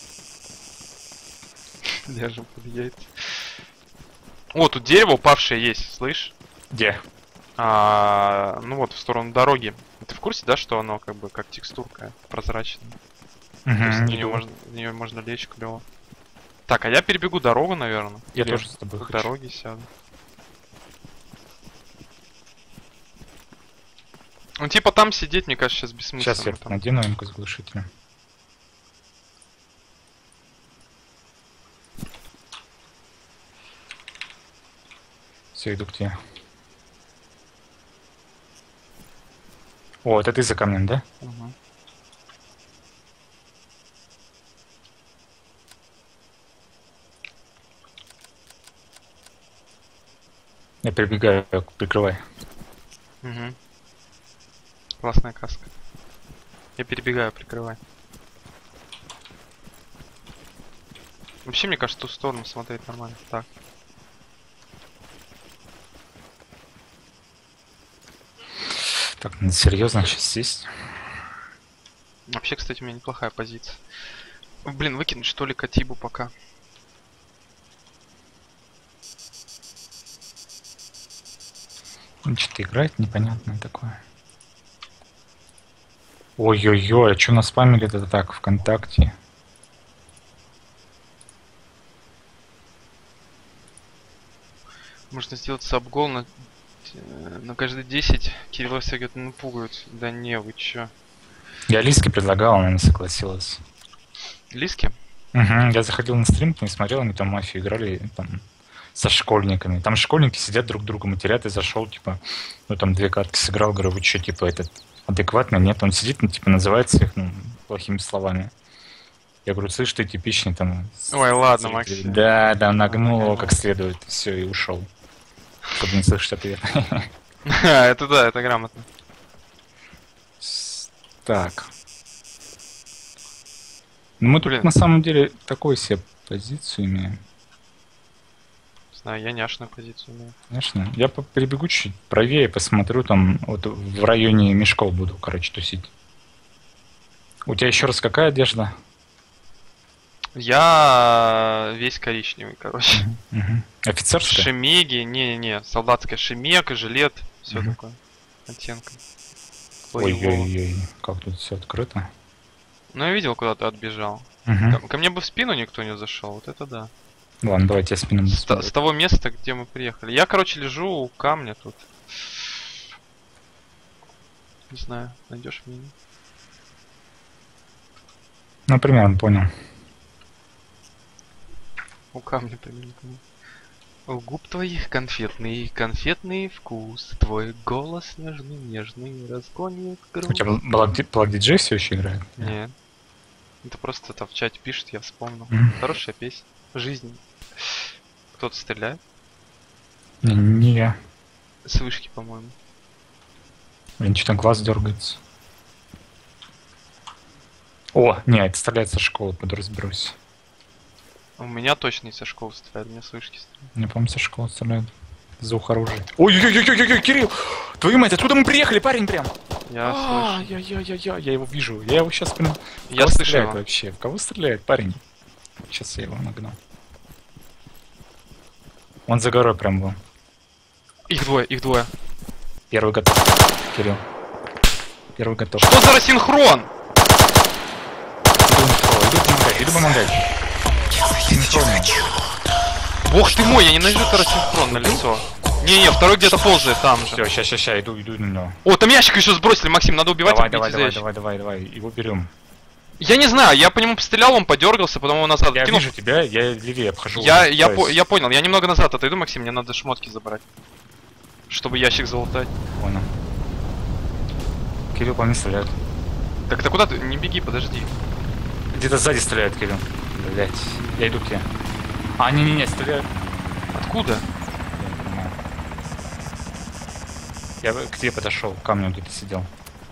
Ляжем под яйца. О, тут дерево упавшее есть, слышь? Где? Ну вот, в сторону дороги. Ты в курсе, да, что оно как бы как текстурка прозрачная? То есть в нее можно лечь клево. Так, а я перебегу дорогу, наверное. Я Или тоже с тобой к хочу. дороге сяду. Ну типа там сидеть, мне кажется, сейчас бессмысленно. Сейчас я там. надену эмку с глушителем. Все, иду к тебе. О, это ты за камнем, да? Угу. Я прибегаю, прикрывай. Угу. Классная каска. Я перебегаю, прикрывай. Вообще, мне кажется, в ту сторону смотреть нормально. Так. Так, ну, серьезно, сейчас сесть. Вообще, кстати, у меня неплохая позиция. Блин, выкинуть что ли Катибу пока. Что-то играет непонятное такое. Ой-ой-ой, а что нас спамили это так ВКонтакте? Можно сделать сабгол на каждые 10. Кирилл все говорит, ну пугают. Да не, вы чё? Я Лиске предлагал, она не согласилась. Лиски? Угу, я заходил на стрим, не смотрел, они там мафию играли там со школьниками. Там школьники сидят друг друга матерят, и зашел, типа, ну там 2 катки сыграл, говорю, вы что, типа, этот адекватно? Нет, он сидит, ну, типа, называет всех, ну, плохими словами. Я говорю, слышь, ты типичный там... Ой, ладно, Максим. Да, нагнул его как следует, все, и ушел. Чтобы не слышать ответ. Это да, это грамотно. Так. Ну, мы тут Блин. на самом деле такой себе позицию имеем. Не знаю, я няшную позицию имею. Конечно. Я перебегу чуть правее, посмотрю, там вот в районе мешков буду, короче, тусить. У тебя еще раз какая одежда? Я весь коричневый, короче. Угу. Офицерская? Шемеги, не-не-не, солдатская шемега, жилет, все Мгм. такое. Оттенка. Боевого. Ой-ой-ой, как тут все открыто. Ну я видел, куда ты отбежал. Угу. Ко мне бы в спину никто не зашел, вот это да. Ладно, давайте я спину буду С смотреть. того места, где мы приехали. Я, короче, лежу у камня тут. Не знаю, найдешь меня? Ну, примерно понял. У камня примерно. У губ твоих конфетный вкус. Твой голос нежный, разгонит У грудь. тебя Black DJ все еще играет? Нет. Это просто там в чате пишет, я вспомнил. Мгм. Хорошая песня. Жизнь. Кто-то стреляет? Не я. С вышки, по-моему. Блин, что-то глаз дергается. О, не, это стреляет со школы, под разберусь. У меня точно не со школы стреляют, мне с вышки стреляют. Мне, по-моему, со школы стреляют. Звук оружия. Ой-ой-ой-ой-ой, Кирилл! Твою мать, откуда мы приехали, парень, прям? Я слышу. Я его вижу. Я его сейчас прям... Я Кого слышу стреляет его. вообще? В кого стреляет, парень? Сейчас я его нагнал. Он за горой прям был. Их двое. Первый готов. Кирилл. Первый готов. Что за рассинхрон? Иду помогать. Синхронно. Бог ты мой, я ненавижу этот рассинхрон на лицо. Не-не, второй где-то ползает там же. Все, сейчас, иду на него. О, там ящик еще сбросили, Максим, надо убивать и бить из ящика. Давай, его берем. Я не знаю, я по нему пострелял, он подергался, потом его назад Я кинул. вижу тебя, я левее обхожу. Я понял, я немного назад отойду, Максим, мне надо шмотки забрать. Чтобы ящик залутать. Понял. Кирилл по мне стреляет. Так ты куда ты? Не беги, подожди. Где-то сзади стреляет, Кирилл. Блять, я иду к тебе. А, не, стреляют. Откуда? Я не понимаю. Я к тебе подошел, к камню где ты сидел.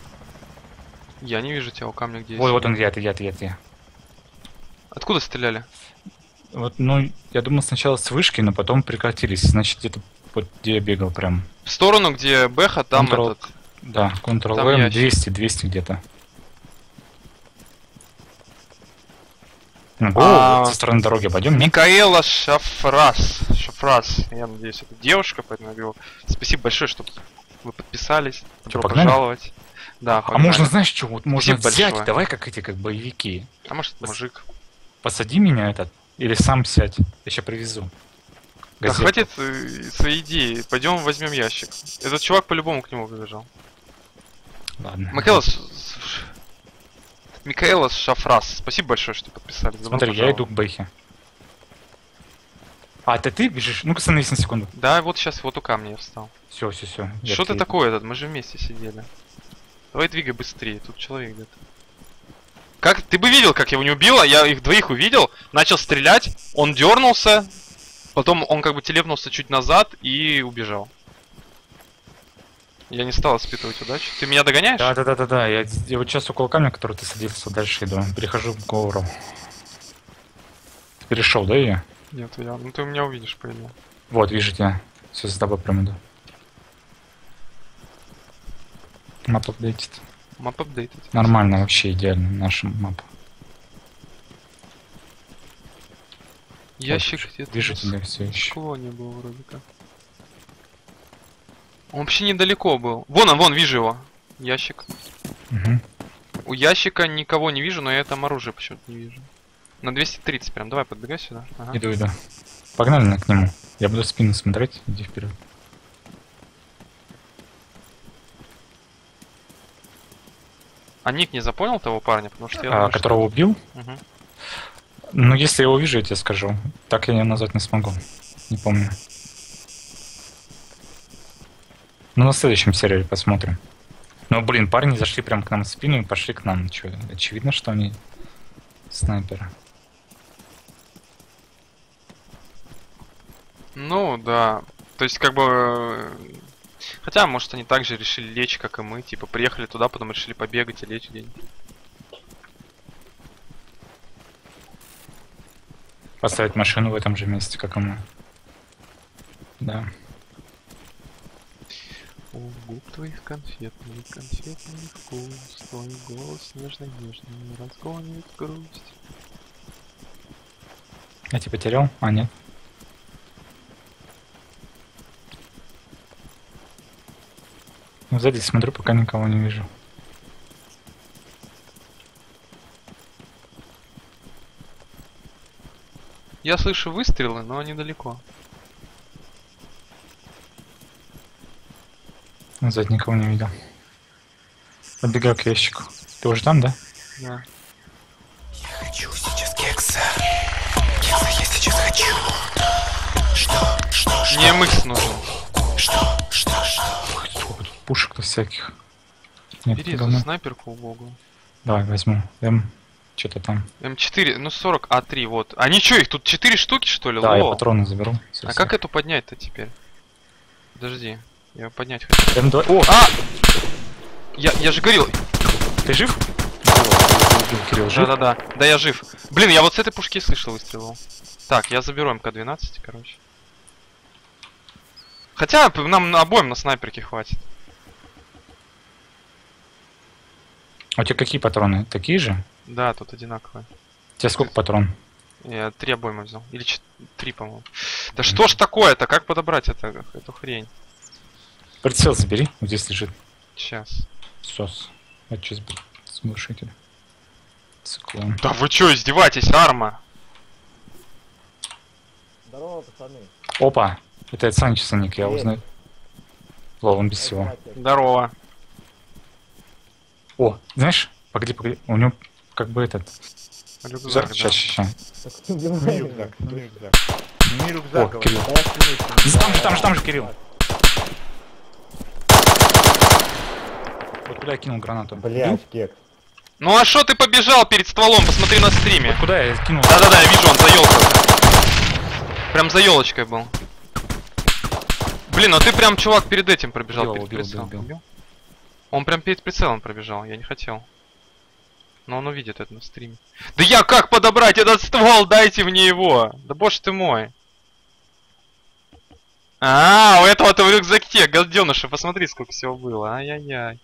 Я не вижу тебя у камня, где я Ой, вот сижу. он, я. Откуда стреляли? Вот, ну, я думал сначала с вышки, но потом прекратились. Значит, где-то вот где я бегал прям. В сторону, где Бэха, там Control. этот... Да, Там Ctrl-M, ящик. 200 где-то. Со стороны дороги обойдем, не? Микаэла Шафрас. Я надеюсь, это девушка, поэтому я говорю, спасибо большое, что вы подписались. Добро погнали? пожаловать. Да, А погнали. можно, знаешь, что, вот можно Спасибо взять, большое. давай как эти, как боевики. А может, мужик? Посади меня этот, или сам сядь, я сейчас привезу. Да Газету. хватит свои идеи, пойдем возьмем ящик. Этот чувак по-любому к нему побежал. Ладно. Микаэла Шафрас, спасибо большое, что подписались. Добро Смотри, я пожаловать. иду к Бэхе. А, это ты бежишь? Ну-ка, остановись на секунду. Да, вот сейчас вот у камня я встал. Все. Что ты такой этот? Мы же вместе сидели. Давай двигай быстрее, тут человек где-то. Как? Ты бы видел, как я его не убил, а я их двоих увидел, начал стрелять, он дернулся, потом он как бы телепнулся чуть назад и убежал. Я не стал испытывать удачу. Ты меня догоняешь? Да. Я вот сейчас около камня, который ты садился, дальше иду. Перехожу к Гоуру. перешел, да, ее? Нет, я. Ну ты меня увидишь, по идее. Вот, вижу тебя. Все, за тобой прям иду. Мап апдейтит. Map updated. Нормально, вообще идеально наша мапа. Ящик где-то Вижу на тебя все еще. склоне был вроде как. Он вообще недалеко был. Вон он, вон, вижу его. Ящик. Угу. У ящика никого не вижу, но я там оружие почему-то не вижу. На 230 прям. Давай, подбегай сюда. Ага. Иду. Погнали к нему. Я буду спину смотреть, иди вперед. А ник не запомнил того парня, потому что я думаю, Которого убил? Мгм. Ну, если я его увижу, я тебе скажу. Так я его назвать не смогу. Не помню. Ну, на следующем сервере посмотрим. Ну, блин, парни зашли прям к нам в спину и пошли к нам. Чё, очевидно, что они снайперы. Ну, да. То есть, как бы... Хотя, может, они также решили лечь, как и мы. Типа, приехали туда, потом решили побегать и лечь где-нибудь. Поставить машину в этом же месте, как и мы. Да. О, губ твоих конфетный вкус, твой голос нежно-нежный, разгонит грусть. Я тебя потерял? А, нет. Ну, сзади смотрю, пока никого не вижу. Я слышу выстрелы, но они далеко. Сзади никого не видел. Подбегаю к ящику. Ты уже там, да? Да. Я хочу сейчас кекса. Кекса я сейчас хочу. Что? Мне мыкс нужен. Что? Ой, сколько тут пушек-то всяких. Нет, Бери говно. эту снайперку убогую. Давай, возьму. Что-то там. М4, ну 40, А3, вот. А ничего, их тут 4 штуки, что ли? Да, я Лол. патроны заберу. А как эту поднять-то теперь? Подожди, я ее поднять хочу. М2... О! А! Я же говорил. Ты жив? Убил, Кирилл, жив? Да-да-да. Да, я жив. Блин, я вот с этой пушки слышал выстрел. Так, я заберу МК-12, короче. Хотя нам обоим на снайперке хватит. А у тебя какие патроны? Такие же? Да, тут одинаковые. У тебя сколько патрон? Я 3 обоймы взял. Или 3, по-моему. Да что ж такое-то? Как подобрать эту хрень? Прицел забери, вот здесь лежит. Сейчас. Сос. Вот сейчас будет с глушителя. Циклон. Да вы чё, издеваетесь, арма? Здорово, пацаны. Опа! Это Санчеса ник, я Привет. узнаю. Лол, он без всего. Здорово. О, знаешь, погоди, у него как бы этот... Рюкзак, да. Сейчас. Не рюкзак, не рюкзак. Не рюкзак, О, Кирилл. Да, Там же, Кирилл. Вот куда я кинул гранату? Блядь, кек. Ну а шо ты побежал перед стволом? Посмотри на стриме. Вот куда я кинул? Да-да-да, я вижу, он за елкой. Прям за елочкой был. Блин, а ты прям, чувак, перед этим пробежал, перед прицелом. убил. Он прям перед прицелом пробежал, я не хотел. Но он увидит это на стриме. Да я как подобрать этот ствол? Дайте мне его! Да боже ты мой. У этого-то в рюкзаке, гаденыша, посмотри, сколько всего было. Ай-яй-яй.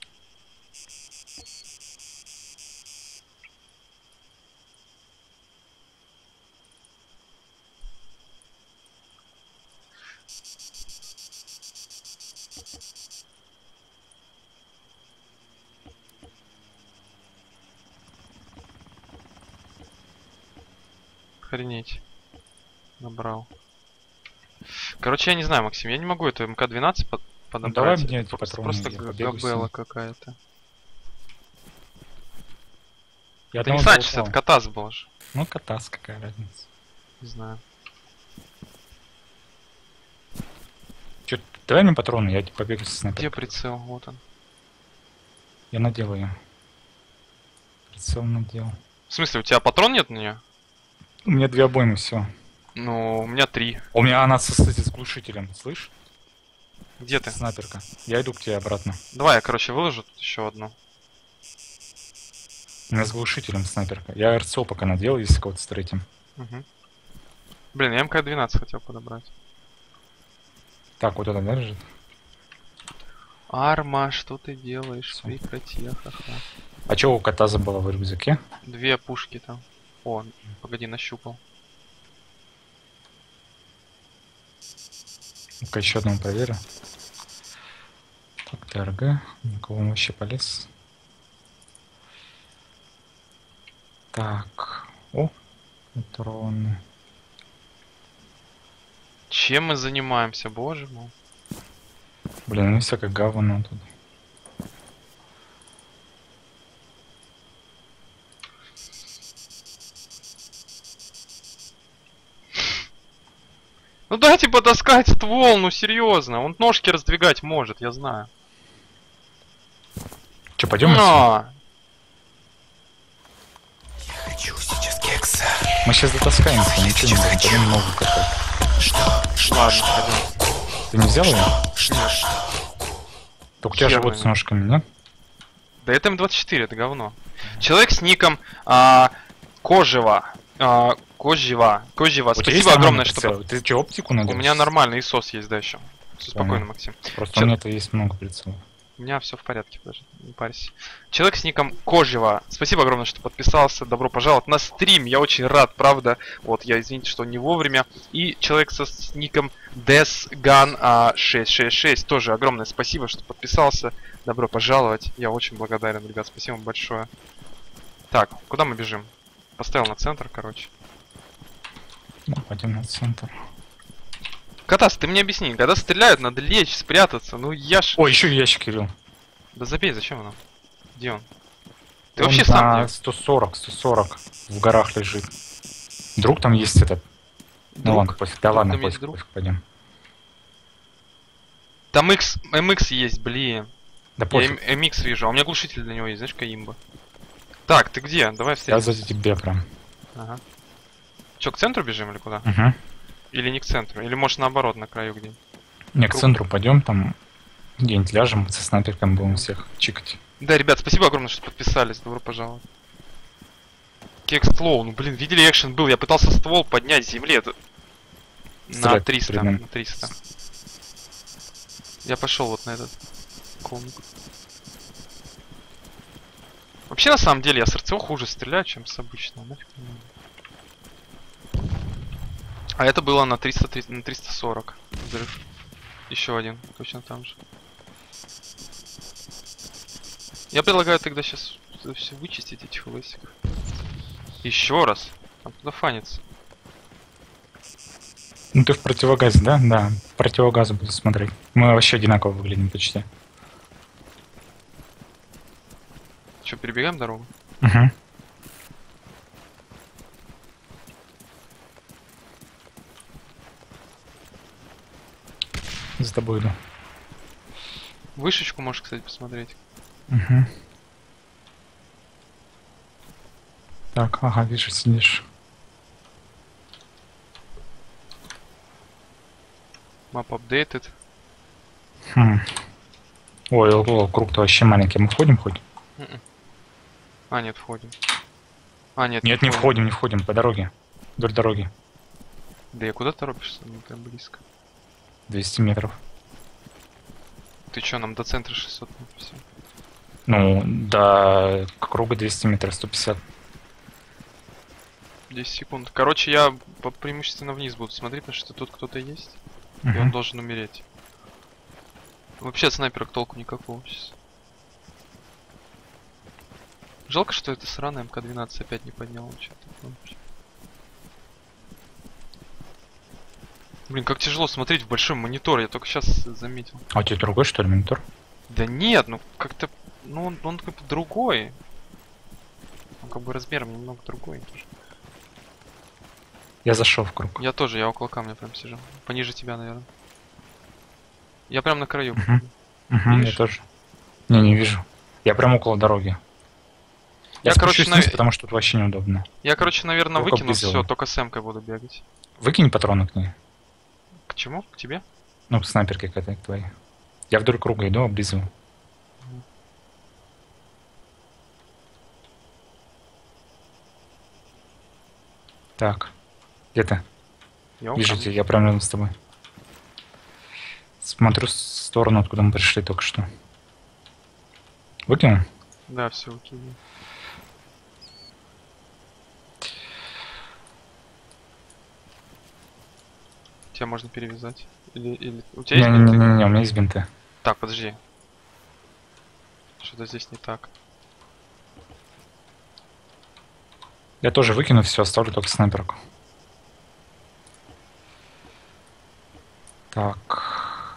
Охренеть. Набрал. Короче, я не знаю, Максим, я не могу эту МК-12 подобрать. давай мне эти Просто, патроны, просто я побегу с ними. габела какая-то. Я Это не одного Санчес, толкал. это Катас был же. Ну, Катас, какая разница. Не знаю. Чё, давай мне патроны, я побегу со Где снайперкой. прицел? Вот он. Я надел ее. Прицел надел. В смысле, у тебя патрон нет на нее? У меня 2 обоймы, все. Ну, у меня 3. У меня она кстати, с глушителем, слышь? Где ты? Снайперка. Я иду к тебе обратно. Давай я, короче, выложу тут еще одну. У меня с глушителем снайперка. Я РЦО пока надел, если кого-то с третьим. Угу. Блин, я МК-12 хотел подобрать. Так, вот это держит. Арма, что ты делаешь? Всё. Прекрати, ха-ха. А чё у кота забыла в рюкзаке? 2 пушки там. О, погоди, нащупал. Ну-ка еще одного проверю. Так, ТРГ. Никого он вообще полез. Так. О, патроны. Чем мы занимаемся, боже мой? Блин, ну всякое говно тут. Ну дайте потаскать ствол, ну серьезно. Он ножки раздвигать может, я знаю. Че, пойдем? отсюда? Но! Я хочу сейчас кекса. Мы сейчас дотаскаемся, ничего не будем, пойдем ногу катать. Ладно, пойдем. Ты не взял ее? Нет. Только у тебя Хер живот на с него. ножками, да? Да это М24, это говно. Человек с ником Кожева. Кожева. У тебя есть Спасибо огромное, нормальный что... прицел? Ты что, оптику У надел? меня нормальный ИСОС есть, да, еще. Все спокойно, Понял. Максим. Просто Чё- у меня-то есть много прицелов. У меня все в порядке, даже не парься. Человек с ником Кожева. Спасибо огромное, что подписался. Добро пожаловать на стрим. Я очень рад, правда. Вот, я извините, что не вовремя. И человек с ником Desgun 666. Тоже огромное спасибо, что подписался. Добро пожаловать. Я очень благодарен, ребят. Спасибо вам большое. Так, куда мы бежим? Поставил на центр, короче. Ну, пойдем на центр. Катас, ты мне объясни, когда стреляют, надо лечь, спрятаться. Ну я ж... О, еще ящик, Кирилл. Да забей, зачем оно? Где он? Ты Он вообще сам на где? 140 в горах лежит. Вдруг там есть этот. Ну Друг? ладно, пофиг. Да Вдруг ладно, там есть пофиг, друг? пофиг, пойдем. Там MX есть, блин. Да Я пофиг. MX вижу, а у меня глушитель для него есть, знаешь, какая имба. Так, ты где? Давай Я встретимся. за тебе прям. Ага. Че, к центру бежим или куда? Угу. Или не к центру? Или может наоборот, на краю где? Не, к Круг. центру пойдем, там где-нибудь ляжем, со снайперками будем всех чикать. Да, ребят, спасибо огромное, что подписались. Добро пожаловать. Кексфлоу, ну блин, видели экшен был? Я пытался ствол поднять с земли. Это... На Стрелять 300, перед нами. на 300. Я пошел вот на этот комнат. Вообще, на самом деле, я с РЦО хуже стреляю, чем с обычного. Нафиг не надо. А это было на 340 взрыв. Еще один, точно там же. Я предлагаю тогда сейчас все вычистить этих лысиков. Еще раз. Там куда фанится. Ну ты в противогазе, да? Да, в противогазе буду смотреть. Мы вообще одинаково выглядим почти. Че, перебегаем дорогу? Угу. За тобой иду. Вышечку можешь, кстати, посмотреть. Угу. Так, ага, вижу, сидишь. Map updated. Хм. Ой, круг-то вообще маленький. Мы входим хоть? Мгм. А, нет, входим. А, нет, Нет, не входим, по дороге. Вдоль дороги. Да я куда торопишься? Ну, прям близко. 200 метров. Ты чё, нам до центра 600 метров всё. Ну, до круга 200 метров, 150. 10 секунд. Короче, я преимущественно вниз буду смотреть, потому что тут кто-то есть. И он Мгм. должен умереть. Вообще от снайперок толку никакого сейчас. Жалко, что это сраная МК-12 опять не поднял. Блин, как тяжело смотреть в большой монитор, я только сейчас заметил. А у тебя другой, что ли, монитор? Да нет, ну как-то... Ну он как бы другой. Он как бы размером немного другой тоже. Я зашел в круг. Я тоже, я около камня прям сижу. Пониже тебя, наверное. Я прям на краю. Мгм. Угу, я Видишь? тоже. Не вижу. Я прям около дороги. Я, Я, короче, спущусь вниз, потому что тут вообще неудобно. Я, короче, наверное, Только выкину близил. все, только с эмкой буду бегать. Выкинь патроны к ней. К чему? К тебе? Ну, к снайперке к этой, к твоей. Я вдоль круга иду, облизываю. Так. Где ты? Я у Вижу камня. тебя, я прям рядом с тобой. Смотрю в сторону, откуда мы пришли только что. Выкинул? Да, все, выкидываю. Тебя можно перевязать. Или... У тебя есть бинты? Не-не-не, у меня есть бинты. Так, подожди. Что-то здесь не так. Я тоже выкину все, оставлю только снайперку. Так.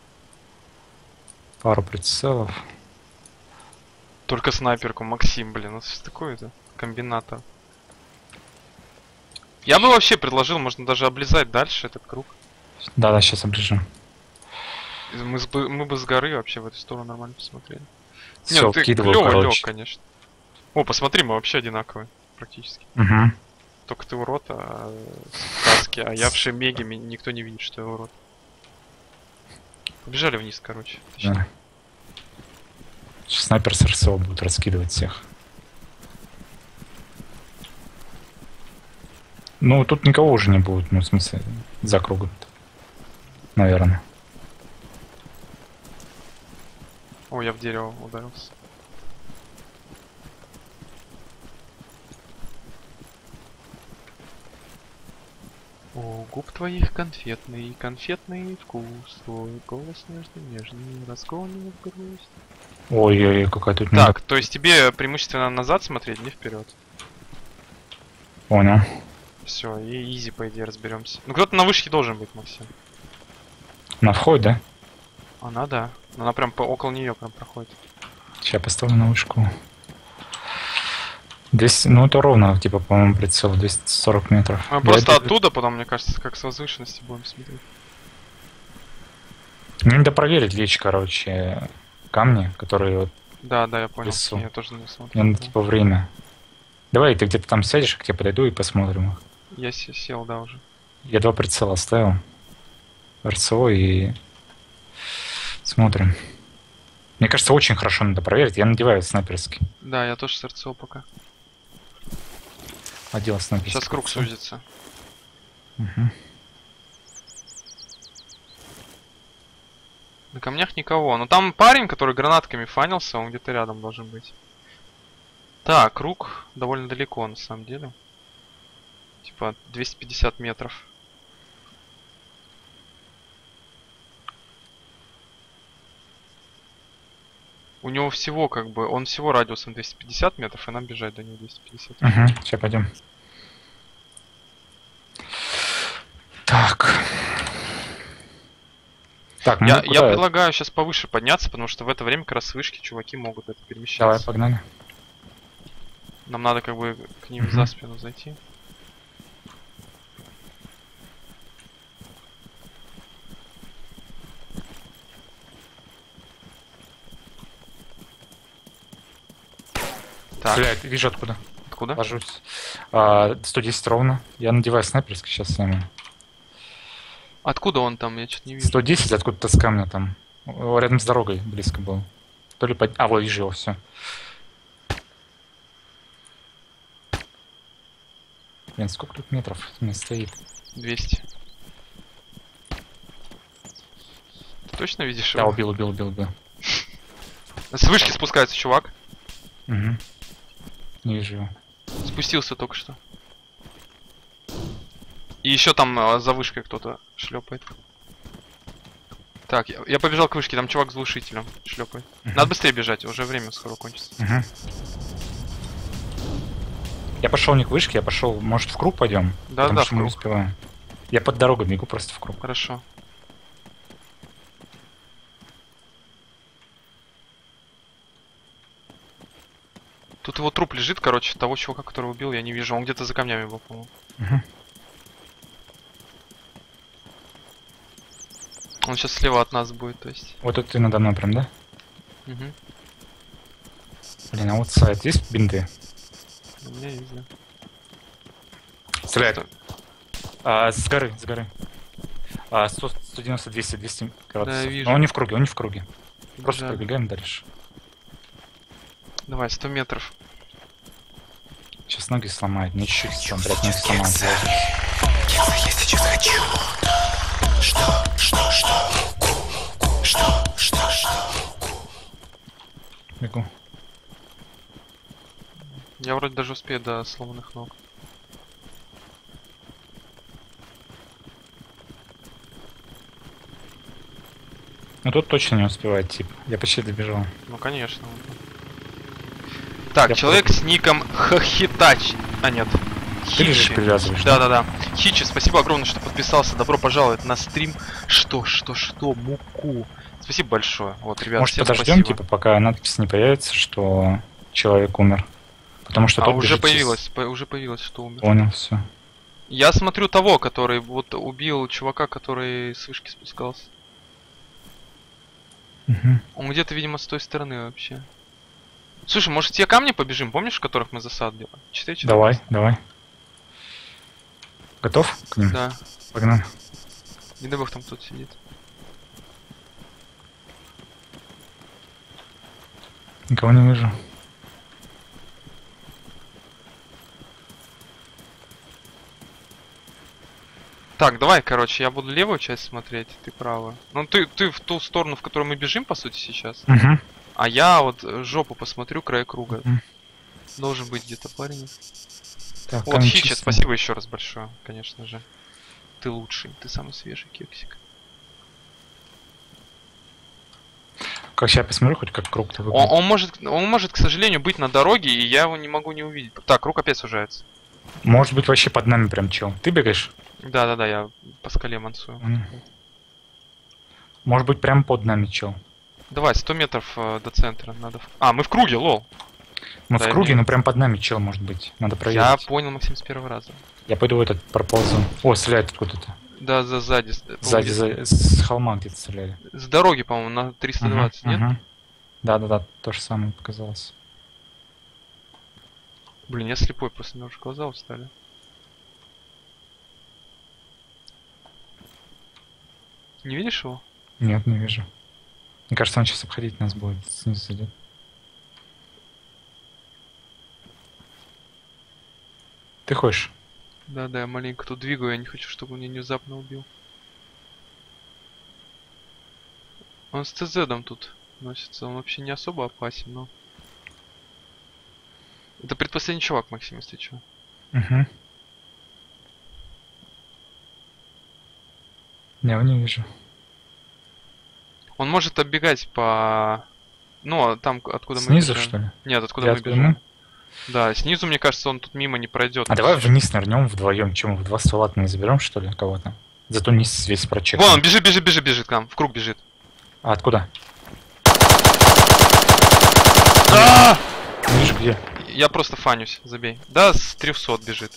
Пару прицелов. Только снайперку, Максим, блин, это что такое-то? Комбинатор. Я бы вообще предложил, можно даже облизать дальше этот круг. Да-да, сейчас оближу. Мы бы с горы вообще в эту сторону нормально посмотрели. Все, Нет, ты вкидываю, клёво лёг, короче. конечно. О, посмотри, мы вообще одинаковые, практически. Угу. Только ты урод, в каске, а я в шемеге, никто не видит, что я урод. Побежали вниз, короче. Точнее. Да. Сейчас снайпер с РСО будут раскидывать всех. Ну, тут никого уже не будет, ну, в смысле, за кругом. Наверное. О, я в дерево ударился. О, губ твоих конфетный, конфетный вкус, твой голос нежный, разгонит в грусть. Ой-ой-ой, какая тут... Так, то есть тебе преимущественно назад смотреть, не вперед. Понял. Все, и изи, по идее, разберемся. Ну кто-то на вышке должен быть, Максим. На входе, да? Она, да. Она прям около нее прям проходит. Сейчас поставлю на вышку. 200, ну это ровно, типа, по-моему, прицел 240 метров. Мы просто оттуда, потом, мне кажется, как с возвышенности будем смотреть. Мне надо проверить лечь, короче, камни, которые вот... Да, я понял. Лесу. Я тоже не смотрю. Мне надо, типа, время. Давай, ты где-то там сядешь, к тебе подойду и посмотрим их. Я сел, да, уже. Я 2 прицела оставил. РСО и... Смотрим. Мне кажется, очень хорошо надо проверить. Я надеваю снайперский. Да, я тоже с РЦО пока. Одел снайперский. Сейчас круг прицел. сузится. Угу. На камнях никого. Но там парень, который гранатками фанился, он где-то рядом должен быть. Так, круг довольно далеко, на самом деле. Типа 250 метров. У него всего как бы, он всего радиусом 250 метров, и нам бежать до него 250 метров. Угу. Сейчас пойдем. Так. Так, ну Я куда? предлагаю сейчас повыше подняться, потому что в это время как раз с вышки чуваки могут это Давай, перемещаться. погнали. Нам надо как бы к ним Мгм. за спину зайти. Так, Блядь, вижу откуда. откуда? Ложусь. 110 ровно. Я надеваю снайперский сейчас сниму. Откуда он там? Я что-то не вижу. 110 откуда-то с камня там. Рядом с дорогой близко был. То ли под... А, вот вижу его, все. Блин, сколько тут метров у меня стоит? 200. Ты точно видишь Да, его? убил. С вышки спускается чувак. Угу. Не вижу его. Спустился только что. И еще там за вышкой кто-то шлепает. Так, я побежал к вышке, там чувак с глушителем шлепает. Надо быстрее бежать, уже время скоро кончится. Угу. Я пошел не к вышке, я пошел, может, в круг пойдем? Да, Потому да, что в мы круг. успеваем. Я под дорогой бегу просто в круг. Хорошо. Тут его труп лежит, короче, того чувака, которого убил, я не вижу. Он где-то за камнями был, по-моему. Угу. Он сейчас слева от нас будет, то есть. Вот тут ты надо мной прям, да? Угу. Блин, а вот сайт есть бинты? У меня есть, да. Стреляет. С горы. 190, 200 градусов. Да, вижу. Но он не в круге, Просто Да. пробегаем дальше. Давай, 100 метров. Сейчас ноги сломает, мне чуть-чуть там, блядь, ноги сломает. кекса я сейчас хочу. Что? Бегу. Я вроде даже успею до сломанных ног. Ну тут точно не успевает, тип. Я почти добежал. Ну конечно. Так, Я человек с ником Хахитач. А нет. Ты лежишь, Хичи. привязываешь, да? Да-да-да. Хичи, спасибо огромное, что подписался. Добро пожаловать на стрим. Что? Муку. Спасибо большое. Вот, ребят, Может, всем подождем, спасибо. типа, пока надпись не появится, что человек умер. Потому что А тот уже бежит с- появилось, что умер. Понял, все. Я смотрю того, который вот убил чувака, который с вышки спускался. Он где-то, видимо, с той стороны вообще. Слушай, может, те камни побежим, помнишь, в которых мы засад делали? 4 человека. Давай. Готов к ним? Да. Погнали. Не дай бог там кто-то сидит. Никого не вижу. Так, давай, короче, я буду левую часть смотреть, ты правую. Ну, ты в ту сторону, в которую мы бежим, по сути, сейчас. Угу. А я вот жопу посмотрю, край круга. Мгм. Должен быть где-то парень. Так, Вот, камень Хичи, чистый. спасибо еще раз большое, конечно же. Ты лучший, ты самый свежий кексик. Как сейчас посмотрю, хоть как круг-то выглядит. Он может, к сожалению, быть на дороге, и я его не могу не увидеть. Так, круг опять сужается. Может быть вообще под нами прям чел. Ты бегаешь? Да-да-да, я по скале мансую. Понял. Может быть прям под нами чел. Давай, 100 метров до центра надо. А, мы в круге, лол. Мы Да, в круге, я- но прям под нами чел может быть. Надо Я проверить. понял, Максим, с первого раза. Я пойду в этот проползу. О, стреляют откуда-то. Да, сзади. Сзади, с холма где-то стреляли. С дороги, по-моему, на 320, нет? Мгм. Да, то же самое показалось. Блин, я слепой, просто мне уже глаза устали. Не видишь его? Нет, не вижу. Мне кажется, он сейчас обходить нас будет. Снизу зайдет. Ты хочешь? Да, я маленько тут двигаю, я не хочу, чтобы он меня внезапно убил. Он с ТЗ-дом тут носится, он вообще не особо опасен, но... Это предпоследний чувак, Максим, если чё. Угу. Я его не вижу. Он может оббегать по... Ну, а там, откуда мы Снизу, бежим. что ли? Нет, откуда Я мы откуда бежим. мы? Да, снизу, мне кажется, он тут мимо не пройдет. А давай вниз нырнем вдвоем. Чем мы в два ствола не заберем, что ли, кого-то? Зато низ весь прочекаем. Вон он бежит к нам, в круг бежит. А откуда? А! Не вижу где. Я просто фанюсь, забей. Да, с 300 бежит.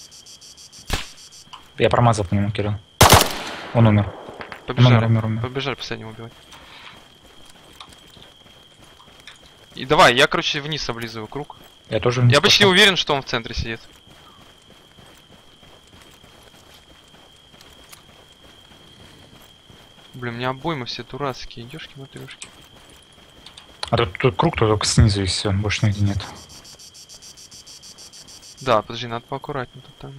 Я промазал по нему, Кирилл. Он умер. Побежали. Умер. Побежали последнего убивать. И давай, я, короче, вниз облизываю круг. Я тоже вниз Я почти пошел. уверен, что он в центре сидит. Блин, у меня обоймы все дурацкие, ёшки-матрёшки. А тут круг только снизу и все, больше нигде нет. Да, подожди, надо поаккуратнее тут тогда.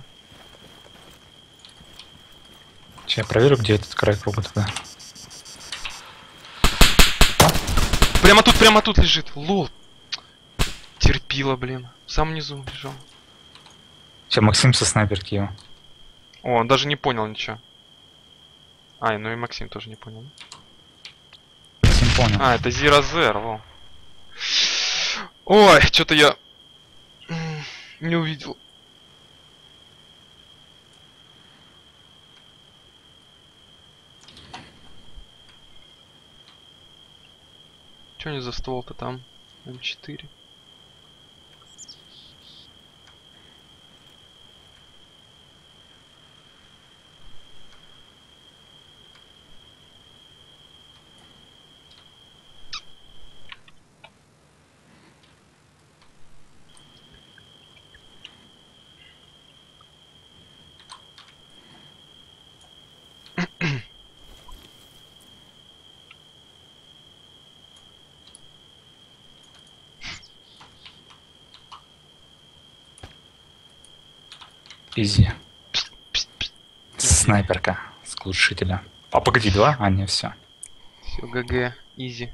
Сейчас я проверю, где этот край круга тогда. Прямо тут лежит. Лол. Терпила, блин. В самом низу лежал. Сейчас Максим со снайперки его. О, он даже не понял ничего. Ай, ну и Максим тоже не понял. Максим понял. А, это Зиразер, во. Ой, что-то я не увидел. Че не за ствол-то там? М4. Изи. Пс, пс, пс. снайперка с глушителя. А погоди, 2? А, не, все. Все, ГГ, изи.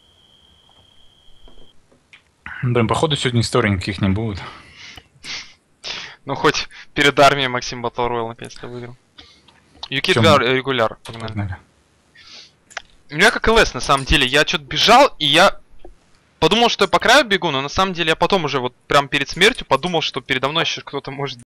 Блин, походу сегодня историй никаких не будет. Ну хоть перед армией Максим Battle Royale наконец-то выиграл. Юкит Тёма. регуляр, погнали. Погнали. У меня как ЛС на самом деле, я что-то бежал, и я подумал, что я по краю бегу, но на самом деле я потом уже вот прям перед смертью подумал, что передо мной еще кто-то может